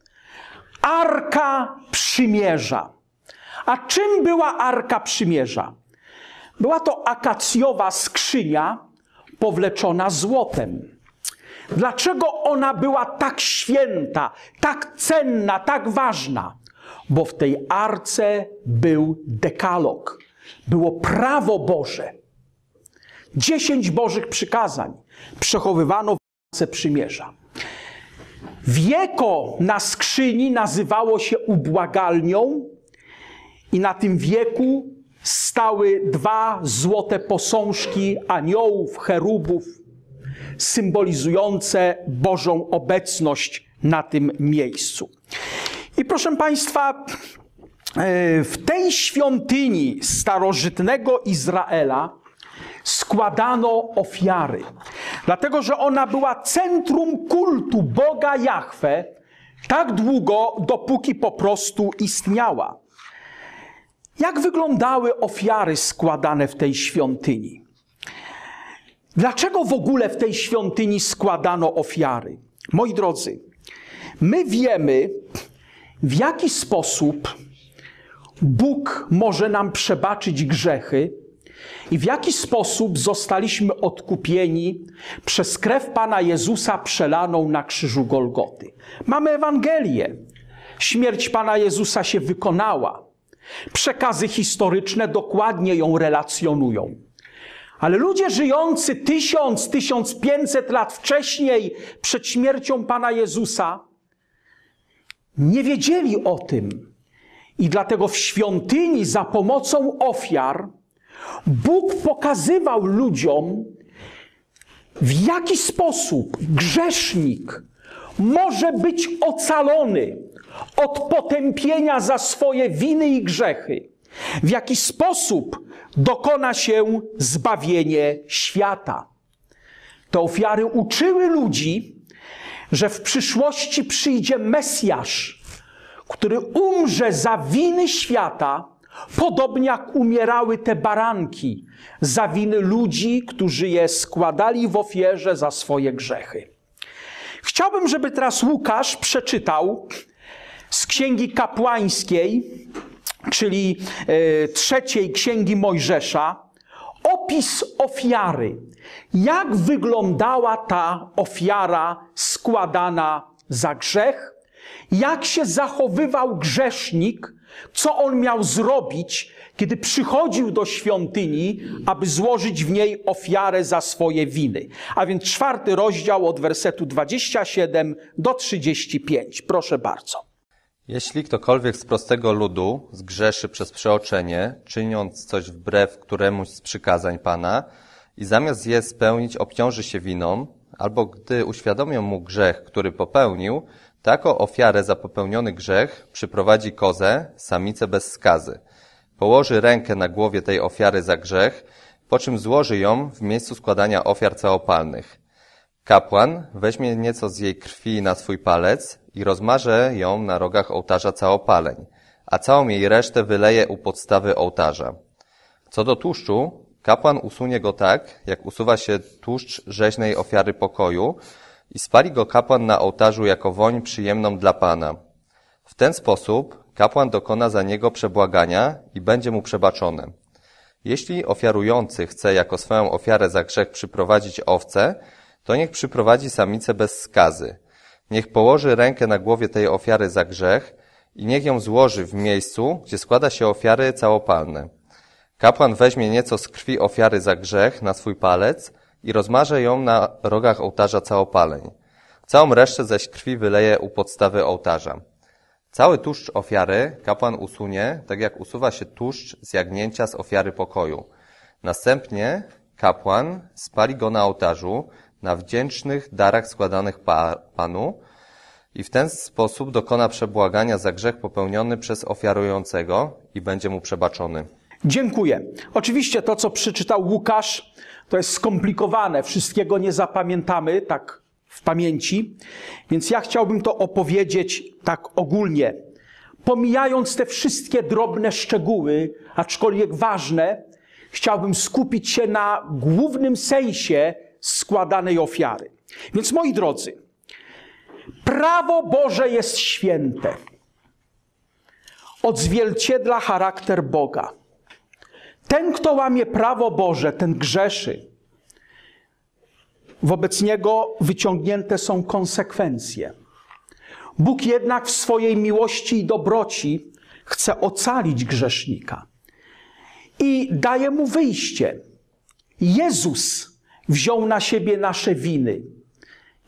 Arka Przymierza. A czym była Arka Przymierza? Była to akacjowa skrzynia powleczona złotem. Dlaczego ona była tak święta, tak cenna, tak ważna? Bo w tej arce był dekalog. Było prawo Boże. 10 Bożych przykazań przechowywano w Arce Przymierza. Wieko na skrzyni nazywało się ubłagalnią i na tym wieku stały 2 złote posążki aniołów, cherubów, symbolizujące Bożą obecność na tym miejscu. I proszę Państwa, w tej świątyni starożytnego Izraela składano ofiary, dlatego że ona była centrum kultu Boga Jahwe tak długo, dopóki po prostu istniała. Jak wyglądały ofiary składane w tej świątyni? Dlaczego w ogóle w tej świątyni składano ofiary? Moi drodzy, my wiemy, w jaki sposób Bóg może nam przebaczyć grzechy i w jaki sposób zostaliśmy odkupieni przez krew Pana Jezusa przelaną na krzyżu Golgoty. Mamy Ewangelię. Śmierć Pana Jezusa się wykonała. Przekazy historyczne dokładnie ją relacjonują. Ale ludzie żyjący 1000–1500 lat wcześniej, przed śmiercią Pana Jezusa, nie wiedzieli o tym. I dlatego w świątyni za pomocą ofiar Bóg pokazywał ludziom, w jaki sposób grzesznik może być ocalony od potępienia za swoje winy i grzechy. W jaki sposób dokona się zbawienie świata. Te ofiary uczyły ludzi, że w przyszłości przyjdzie Mesjasz, który umrze za winy świata, podobnie jak umierały te baranki za winy ludzi, którzy je składali w ofierze za swoje grzechy. Chciałbym, żeby teraz Łukasz przeczytał z Księgi Kapłańskiej, czyli 3 Księgi Mojżesza, opis ofiary. Jak wyglądała ta ofiara składana za grzech? Jak się zachowywał grzesznik? Co on miał zrobić, kiedy przychodził do świątyni, aby złożyć w niej ofiarę za swoje winy? A więc 4 rozdział od wersetu 27 do 35. Proszę bardzo. Jeśli ktokolwiek z prostego ludu zgrzeszy przez przeoczenie, czyniąc coś wbrew któremuś z przykazań Pana i zamiast je spełnić obciąży się winą, albo gdy uświadomią mu grzech, który popełnił, taką ofiarę za popełniony grzech przyprowadzi kozę, samicę bez skazy. Położy rękę na głowie tej ofiary za grzech, po czym złoży ją w miejscu składania ofiar całopalnych. Kapłan weźmie nieco z jej krwi na swój palec i rozmaże ją na rogach ołtarza całopaleń, a całą jej resztę wyleje u podstawy ołtarza. Co do tłuszczu, kapłan usunie go tak, jak usuwa się tłuszcz rzeźnej ofiary pokoju i spali go kapłan na ołtarzu jako woń przyjemną dla Pana. W ten sposób kapłan dokona za niego przebłagania i będzie mu przebaczone. Jeśli ofiarujący chce jako swoją ofiarę za grzech przyprowadzić owcę, to niech przyprowadzi samicę bez skazy. Niech położy rękę na głowie tej ofiary za grzech i niech ją złoży w miejscu, gdzie składa się ofiary całopalne. Kapłan weźmie nieco z krwi ofiary za grzech na swój palec i rozmaże ją na rogach ołtarza całopaleń. Całą resztę zaś krwi wyleje u podstawy ołtarza. Cały tłuszcz ofiary kapłan usunie, tak jak usuwa się tłuszcz z jagnięcia z ofiary pokoju. Następnie kapłan spali go na ołtarzu, na wdzięcznych darach składanych Panu i w ten sposób dokona przebłagania za grzech popełniony przez ofiarującego i będzie mu przebaczony. Dziękuję. Oczywiście to, co przeczytał Łukasz, to jest skomplikowane. Wszystkiego nie zapamiętamy tak w pamięci, więc ja chciałbym to opowiedzieć tak ogólnie. Pomijając te wszystkie drobne szczegóły, aczkolwiek ważne, chciałbym skupić się na głównym sensie składanej ofiary. Więc moi drodzy, prawo Boże jest święte. Odzwierciedla charakter Boga. Ten, kto łamie prawo Boże, ten grzeszy. Wobec niego wyciągnięte są konsekwencje. Bóg jednak w swojej miłości i dobroci chce ocalić grzesznika i daje mu wyjście. Jezus wziął na siebie nasze winy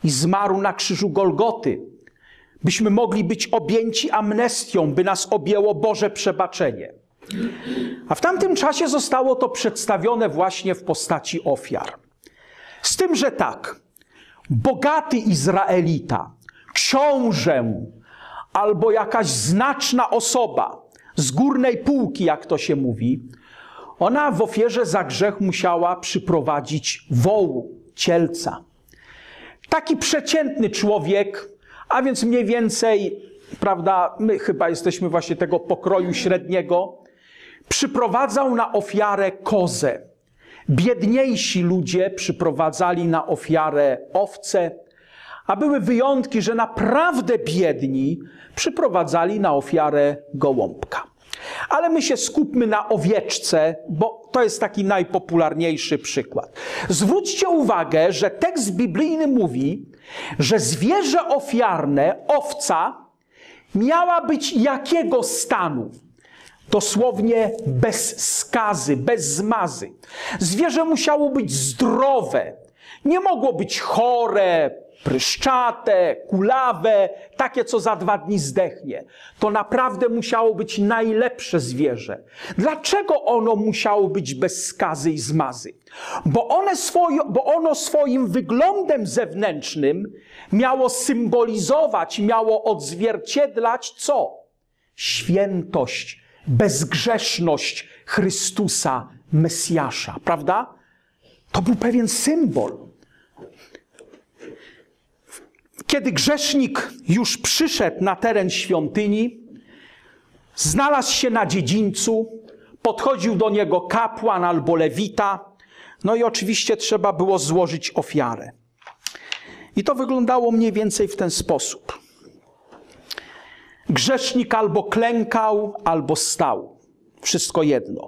i zmarł na krzyżu Golgoty, byśmy mogli być objęci amnestią, by nas objęło Boże przebaczenie. A w tamtym czasie zostało to przedstawione właśnie w postaci ofiar. Z tym, że tak, bogaty Izraelita, książę albo jakaś znaczna osoba z górnej półki, jak to się mówi, ona w ofierze za grzech musiała przyprowadzić wołu, cielca. Taki przeciętny człowiek, a więc mniej więcej, prawda, my chyba jesteśmy właśnie tego pokroju średniego, przyprowadzał na ofiarę kozę. Biedniejsi ludzie przyprowadzali na ofiarę owce, a były wyjątki, że naprawdę biedni przyprowadzali na ofiarę gołąbka. Ale my się skupmy na owieczce, bo to jest taki najpopularniejszy przykład. Zwróćcie uwagę, że tekst biblijny mówi, że zwierzę ofiarne, owca, miała być jakiego stanu? Dosłownie bez skazy, bez zmazy. Zwierzę musiało być zdrowe. Nie mogło być chore, pryszczate, kulawe, takie, co za 2 dni zdechnie. To naprawdę musiało być najlepsze zwierzę. Dlaczego ono musiało być bez skazy i zmazy? Bo ono swoim wyglądem zewnętrznym miało symbolizować, miało odzwierciedlać co? Świętość, bezgrzeszność Chrystusa, Mesjasza, prawda? To był pewien symbol. Kiedy grzesznik już przyszedł na teren świątyni, znalazł się na dziedzińcu, podchodził do niego kapłan albo lewita, no i oczywiście trzeba było złożyć ofiarę. I to wyglądało mniej więcej w ten sposób. Grzesznik albo klękał, albo stał. Wszystko jedno.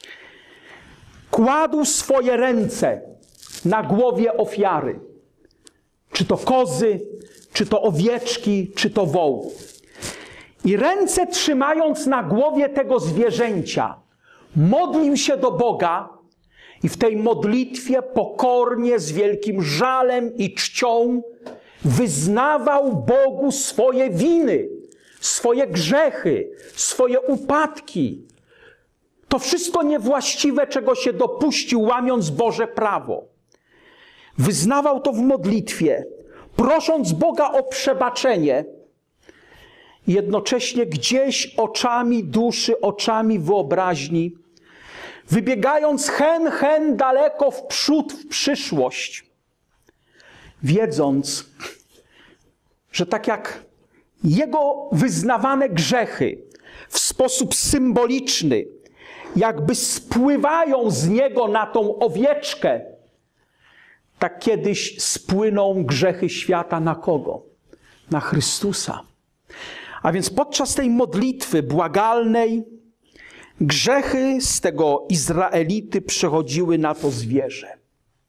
Kładł swoje ręce na głowie ofiary. Czy to kozy, czy to owieczki, czy to wołu. I ręce trzymając na głowie tego zwierzęcia, modlił się do Boga i w tej modlitwie pokornie, z wielkim żalem i czcią wyznawał Bogu swoje winy, swoje grzechy, swoje upadki. To wszystko niewłaściwe, czego się dopuścił, łamiąc Boże prawo. Wyznawał to w modlitwie, prosząc Boga o przebaczenie, jednocześnie gdzieś oczami duszy, oczami wyobraźni, wybiegając hen daleko w przód, w przyszłość, wiedząc, że tak jak jego wyznawane grzechy w sposób symboliczny jakby spływają z niego na tą owieczkę, tak kiedyś spłyną grzechy świata na kogo? Na Chrystusa. A więc podczas tej modlitwy błagalnej grzechy z tego Izraelity przechodziły na to zwierzę.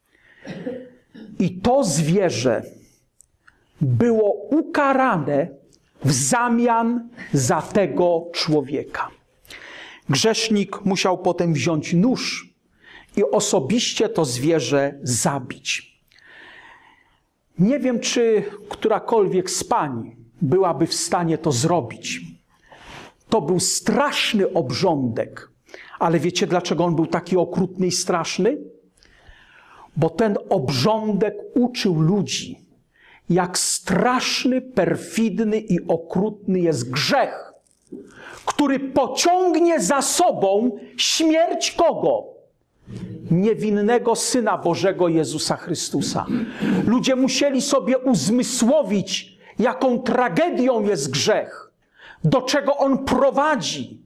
I to zwierzę było ukarane w zamian za tego człowieka. Grzesznik musiał potem wziąć nóż i osobiście to zwierzę zabić. Nie wiem, czy którakolwiek z pań byłaby w stanie to zrobić. To był straszny obrządek. Ale wiecie, dlaczego on był taki okrutny i straszny? Bo ten obrządek uczył ludzi, jak straszny, perfidny i okrutny jest grzech, który pociągnie za sobą śmierć kogo? Niewinnego Syna Bożego Jezusa Chrystusa. Ludzie musieli sobie uzmysłowić, jaką tragedią jest grzech, do czego on prowadzi.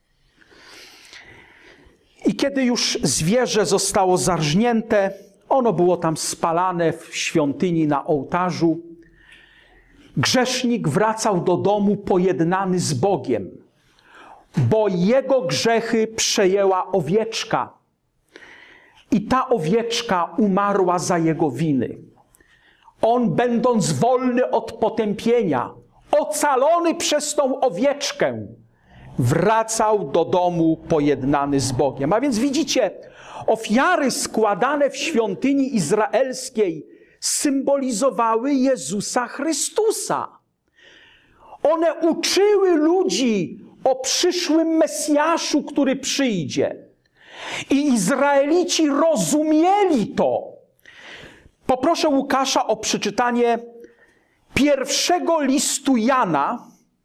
I kiedy już zwierzę zostało zarżnięte, ono było tam spalane w świątyni na ołtarzu, grzesznik wracał do domu pojednany z Bogiem, bo jego grzechy przejęła owieczka i ta owieczka umarła za jego winy. On, będąc wolny od potępienia, ocalony przez tą owieczkę, wracał do domu pojednany z Bogiem. A więc widzicie, ofiary składane w świątyni izraelskiej symbolizowały Jezusa Chrystusa. One uczyły ludzi o przyszłym Mesjaszu, który przyjdzie. I Izraelici rozumieli to. Poproszę Łukasza o przeczytanie pierwszego listu Jana,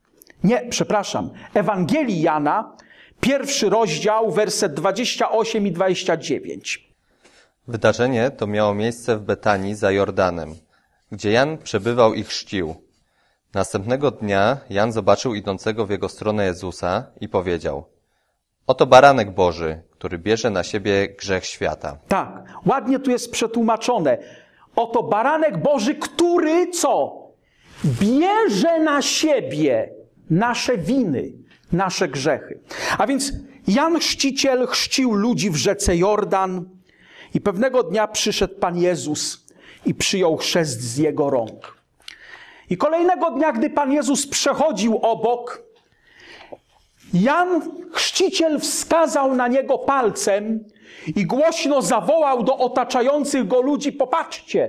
Ewangelii Jana, 1 rozdział, werset 28 i 29. Wydarzenie to miało miejsce w Betanii za Jordanem, gdzie Jan przebywał i chrzcił. Następnego dnia Jan zobaczył idącego w jego stronę Jezusa i powiedział: Oto baranek Boży, który bierze na siebie grzech świata. Tak, ładnie tu jest przetłumaczone. Oto baranek Boży, który co? Bierze na siebie nasze winy, nasze grzechy. A więc Jan Chrzciciel chrzcił ludzi w rzece Jordan i pewnego dnia przyszedł Pan Jezus i przyjął chrzest z jego rąk. I kolejnego dnia, gdy Pan Jezus przechodził obok, Jan Chrzciciel wskazał na niego palcem i głośno zawołał do otaczających go ludzi: popatrzcie,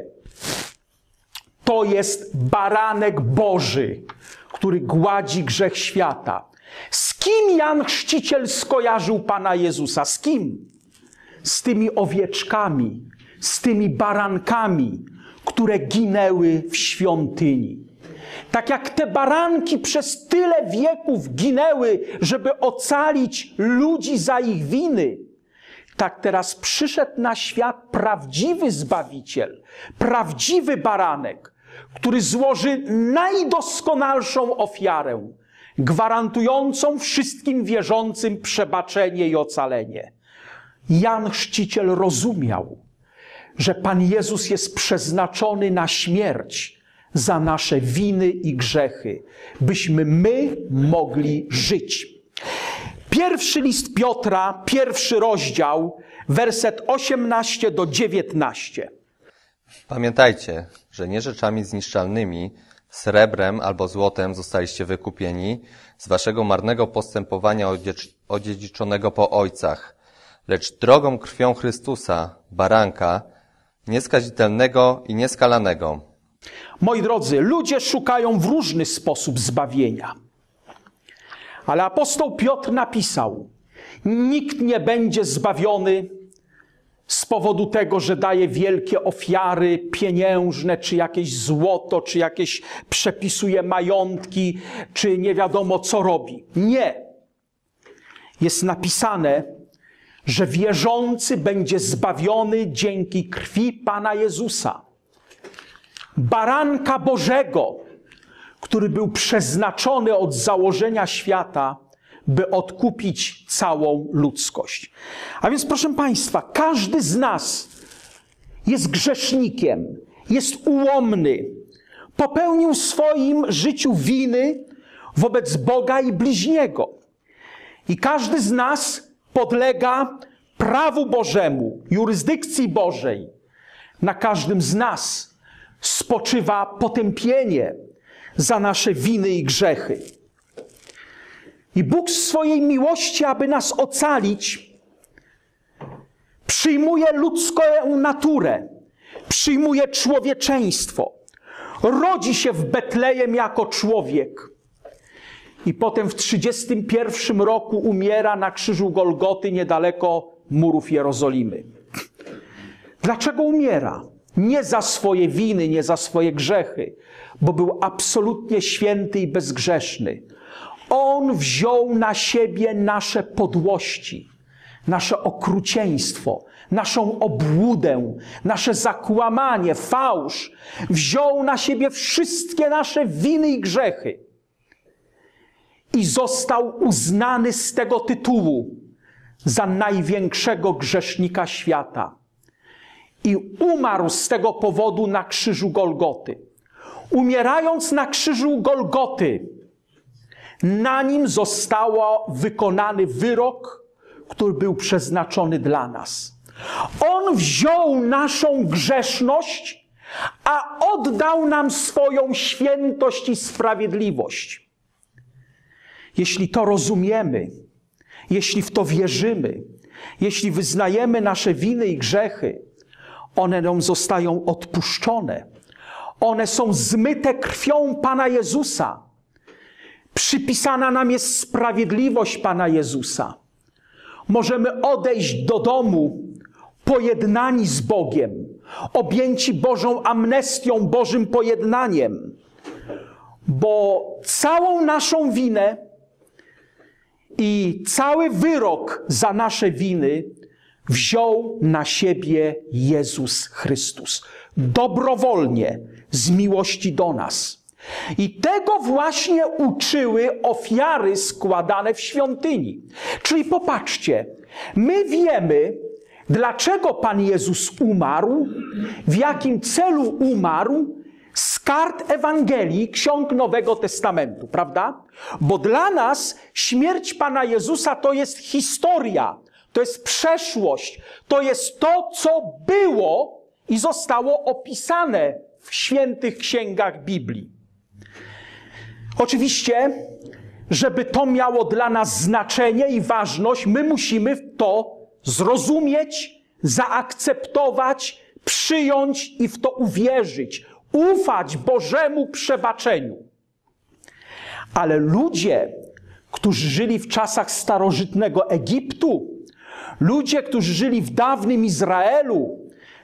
to jest baranek Boży, który gładzi grzech świata. Z kim Jan Chrzciciel skojarzył Pana Jezusa? Z kim? Z tymi owieczkami, z tymi barankami, które ginęły w świątyni. Tak jak te baranki przez tyle wieków ginęły, żeby ocalić ludzi za ich winy, tak teraz przyszedł na świat prawdziwy Zbawiciel, prawdziwy baranek, który złoży najdoskonalszą ofiarę, gwarantującą wszystkim wierzącym przebaczenie i ocalenie. Jan Chrzciciel rozumiał, że Pan Jezus jest przeznaczony na śmierć za nasze winy i grzechy, byśmy my mogli żyć. Pierwszy list Piotra, 1 rozdział, werset 18 do 19. Pamiętajcie, że nie rzeczami zniszczalnymi, srebrem albo złotem zostaliście wykupieni z waszego marnego postępowania odziedziczonego po ojcach, lecz drogą krwią Chrystusa, baranka, nieskazitelnego i nieskalanego. Moi drodzy, ludzie szukają w różny sposób zbawienia. Ale apostoł Piotr napisał: nikt nie będzie zbawiony z powodu tego, że daje wielkie ofiary pieniężne, czy jakieś złoto, czy jakieś przepisuje majątki, czy nie wiadomo co robi. Nie. Jest napisane, że wierzący będzie zbawiony dzięki krwi Pana Jezusa, baranka Bożego, który był przeznaczony od założenia świata, by odkupić całą ludzkość. A więc, proszę Państwa, każdy z nas jest grzesznikiem, jest ułomny, popełnił w swoim życiu winy wobec Boga i bliźniego. I każdy z nas podlega prawu Bożemu, jurysdykcji Bożej. Na każdym z nas spoczywa potępienie za nasze winy i grzechy. I Bóg z swojej miłości, aby nas ocalić, przyjmuje ludzką naturę, przyjmuje człowieczeństwo, rodzi się w Betlejem jako człowiek i potem w 31 roku umiera na krzyżu Golgoty niedaleko murów Jerozolimy. Dlaczego umiera? Nie za swoje winy, nie za swoje grzechy, bo był absolutnie święty i bezgrzeszny. On wziął na siebie nasze podłości, nasze okrucieństwo, naszą obłudę, nasze zakłamanie, fałsz. Wziął na siebie wszystkie nasze winy i grzechy. I został uznany z tego tytułu za największego grzesznika świata. I umarł z tego powodu na krzyżu Golgoty. Umierając na krzyżu Golgoty, na nim został wykonany wyrok, który był przeznaczony dla nas. On wziął naszą grzeszność, a oddał nam swoją świętość i sprawiedliwość. Jeśli to rozumiemy, jeśli w to wierzymy, jeśli wyznajemy nasze winy i grzechy, one nam zostają odpuszczone. One są zmyte krwią Pana Jezusa. Przypisana nam jest sprawiedliwość Pana Jezusa. Możemy odejść do domu pojednani z Bogiem, objęci Bożą amnestią, Bożym pojednaniem, bo całą naszą winę i cały wyrok za nasze winy wziął na siebie Jezus Chrystus. Dobrowolnie, z miłości do nas. I tego właśnie uczyły ofiary składane w świątyni. Czyli popatrzcie, my wiemy, dlaczego Pan Jezus umarł, w jakim celu umarł, z kart Ewangelii, ksiąg Nowego Testamentu, prawda? Bo dla nas śmierć Pana Jezusa to jest historia, to jest przeszłość, to jest to, co było i zostało opisane w świętych księgach Biblii. Oczywiście, żeby to miało dla nas znaczenie i ważność, my musimy to zrozumieć, zaakceptować, przyjąć i w to uwierzyć, ufać Bożemu przebaczeniu. Ale ludzie, którzy żyli w czasach starożytnego Egiptu, ludzie, którzy żyli w dawnym Izraelu,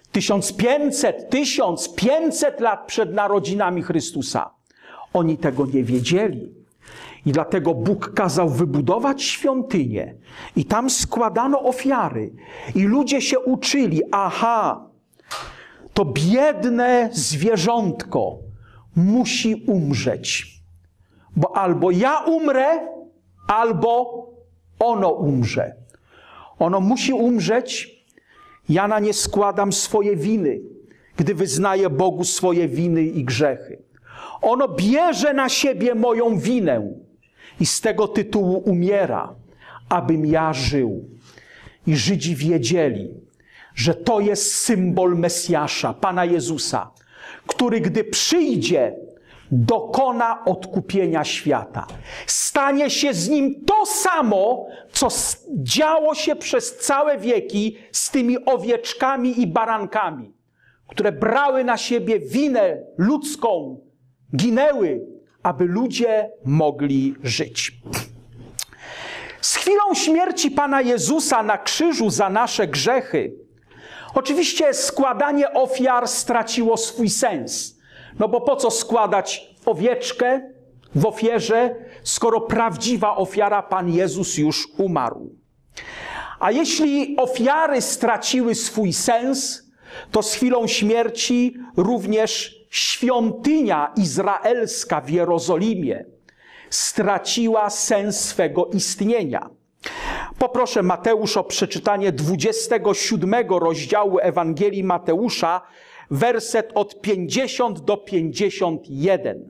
1500 lat przed narodzinami Chrystusa, oni tego nie wiedzieli. I dlatego Bóg kazał wybudować świątynię i tam składano ofiary. I ludzie się uczyli, aha, to biedne zwierzątko musi umrzeć. Bo albo ja umrę, albo ono umrze. Ono musi umrzeć, ja na nie składam swoje winy, gdy wyznaję Bogu swoje winy i grzechy. Ono bierze na siebie moją winę i z tego tytułu umiera, abym ja żył. I Żydzi wiedzieli, że to jest symbol Mesjasza, Pana Jezusa, który gdy przyjdzie, dokona odkupienia świata. Stanie się z nim to samo, co działo się przez całe wieki z tymi owieczkami i barankami, które brały na siebie winę ludzką, ginęły, aby ludzie mogli żyć. Z chwilą śmierci Pana Jezusa na krzyżu za nasze grzechy, oczywiście składanie ofiar straciło swój sens. No bo po co składać owieczkę w ofierze, skoro prawdziwa ofiara Pan Jezus już umarł. A jeśli ofiary straciły swój sens, to z chwilą śmierci również świątynia izraelska w Jerozolimie straciła sens swego istnienia. Poproszę Mateusz o przeczytanie 27 rozdziału Ewangelii Mateusza, werset od 50 do 51.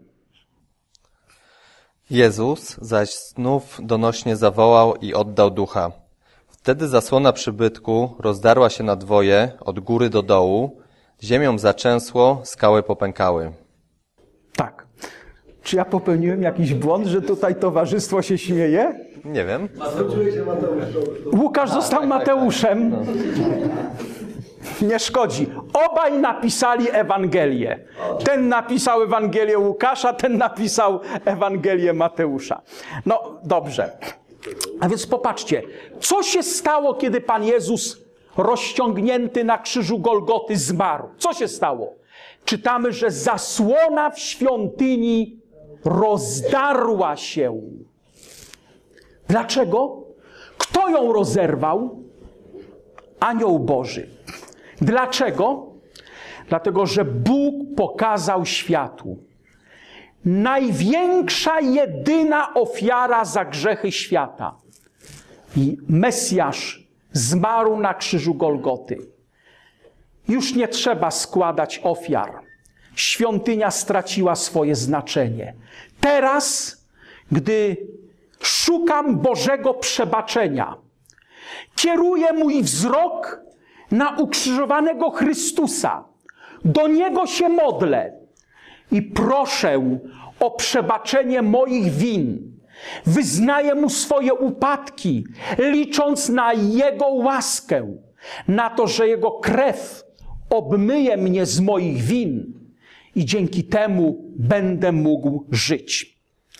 Jezus zaś znów donośnie zawołał i oddał ducha. Wtedy zasłona przybytku rozdarła się na dwoje, od góry do dołu, ziemią zatrzęsło, skały popękały. Tak. Czy ja popełniłem jakiś błąd, że tutaj towarzystwo się śmieje? Nie wiem. Łukasz został Mateuszem. Nie szkodzi. Obaj napisali Ewangelię. Ten napisał Ewangelię Łukasza, ten napisał Ewangelię Mateusza. No dobrze. A więc popatrzcie, co się stało, kiedy Pan Jezus rozciągnięty na krzyżu Golgoty zmarł? Co się stało? Czytamy, że zasłona w świątyni rozdarła się. Dlaczego? Kto ją rozerwał? Anioł Boży. Dlaczego? Dlatego, że Bóg pokazał światu. Największa, jedyna ofiara za grzechy świata. I Mesjasz zmarł na krzyżu Golgoty. Już nie trzeba składać ofiar. Świątynia straciła swoje znaczenie. Teraz, gdy szukam Bożego przebaczenia, kieruję mój wzrok na ukrzyżowanego Chrystusa. Do Niego się modlę i proszę o przebaczenie moich win. Wyznaję Mu swoje upadki, licząc na Jego łaskę, na to, że Jego krew obmyje mnie z moich win i dzięki temu będę mógł żyć.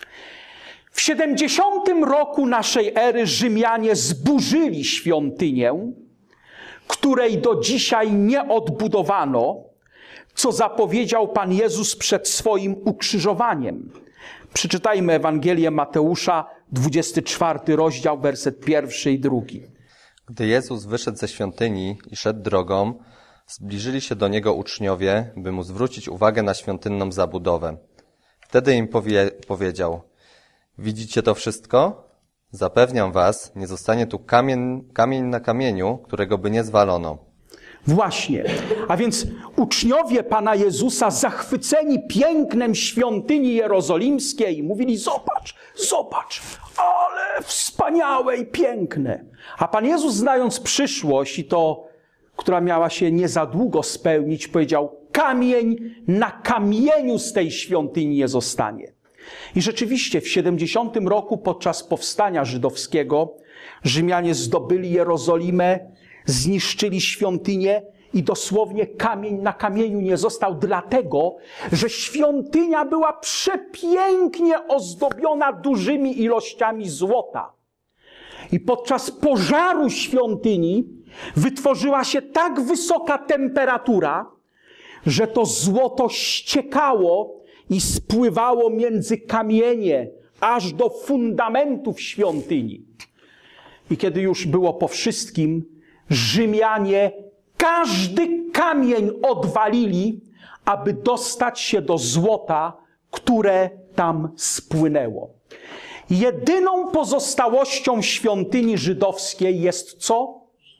W 70 roku naszej ery Rzymianie zburzyli świątynię, której do dzisiaj nie odbudowano, co zapowiedział Pan Jezus przed swoim ukrzyżowaniem. Przeczytajmy Ewangelię Mateusza, 24 rozdział, werset 1 i 2. Gdy Jezus wyszedł ze świątyni i szedł drogą, zbliżyli się do Niego uczniowie, by Mu zwrócić uwagę na świątynną zabudowę. Wtedy im powiedział: widzicie to wszystko? Zapewniam was, nie zostanie tu kamień na kamieniu, którego by nie zwalono. Właśnie. A więc uczniowie Pana Jezusa, zachwyceni pięknem świątyni jerozolimskiej, mówili: zobacz, zobacz, ale wspaniałe i piękne. A Pan Jezus, znając przyszłość i to, która miała się nie za długo spełnić, powiedział: kamień na kamieniu z tej świątyni nie zostanie. I rzeczywiście w 70 roku podczas powstania żydowskiego Rzymianie zdobyli Jerozolimę, zniszczyli świątynię i dosłownie kamień na kamieniu nie został, dlatego że świątynia była przepięknie ozdobiona dużymi ilościami złota. I podczas pożaru świątyni wytworzyła się tak wysoka temperatura, że to złoto ściekało i spływało między kamienie, aż do fundamentów świątyni. I kiedy już było po wszystkim, Rzymianie każdy kamień odwalili, aby dostać się do złota, które tam spłynęło. Jedyną pozostałością świątyni żydowskiej jest co?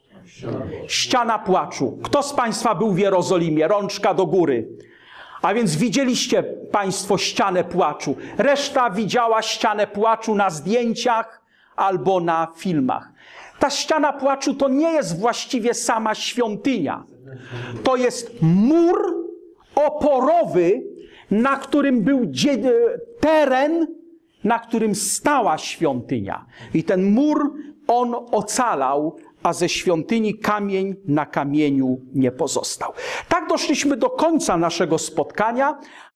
Ściana płaczu. Kto z Państwa był w Jerozolimie? Rączka do góry. A więc widzieliście Państwo ścianę płaczu. Reszta widziała ścianę płaczu na zdjęciach albo na filmach. Ta ściana płaczu to nie jest właściwie sama świątynia. To jest mur oporowy, na którym był teren, na którym stała świątynia. I ten mur, on ocalał, a ze świątyni kamień na kamieniu nie pozostał. Tak doszliśmy do końca naszego spotkania.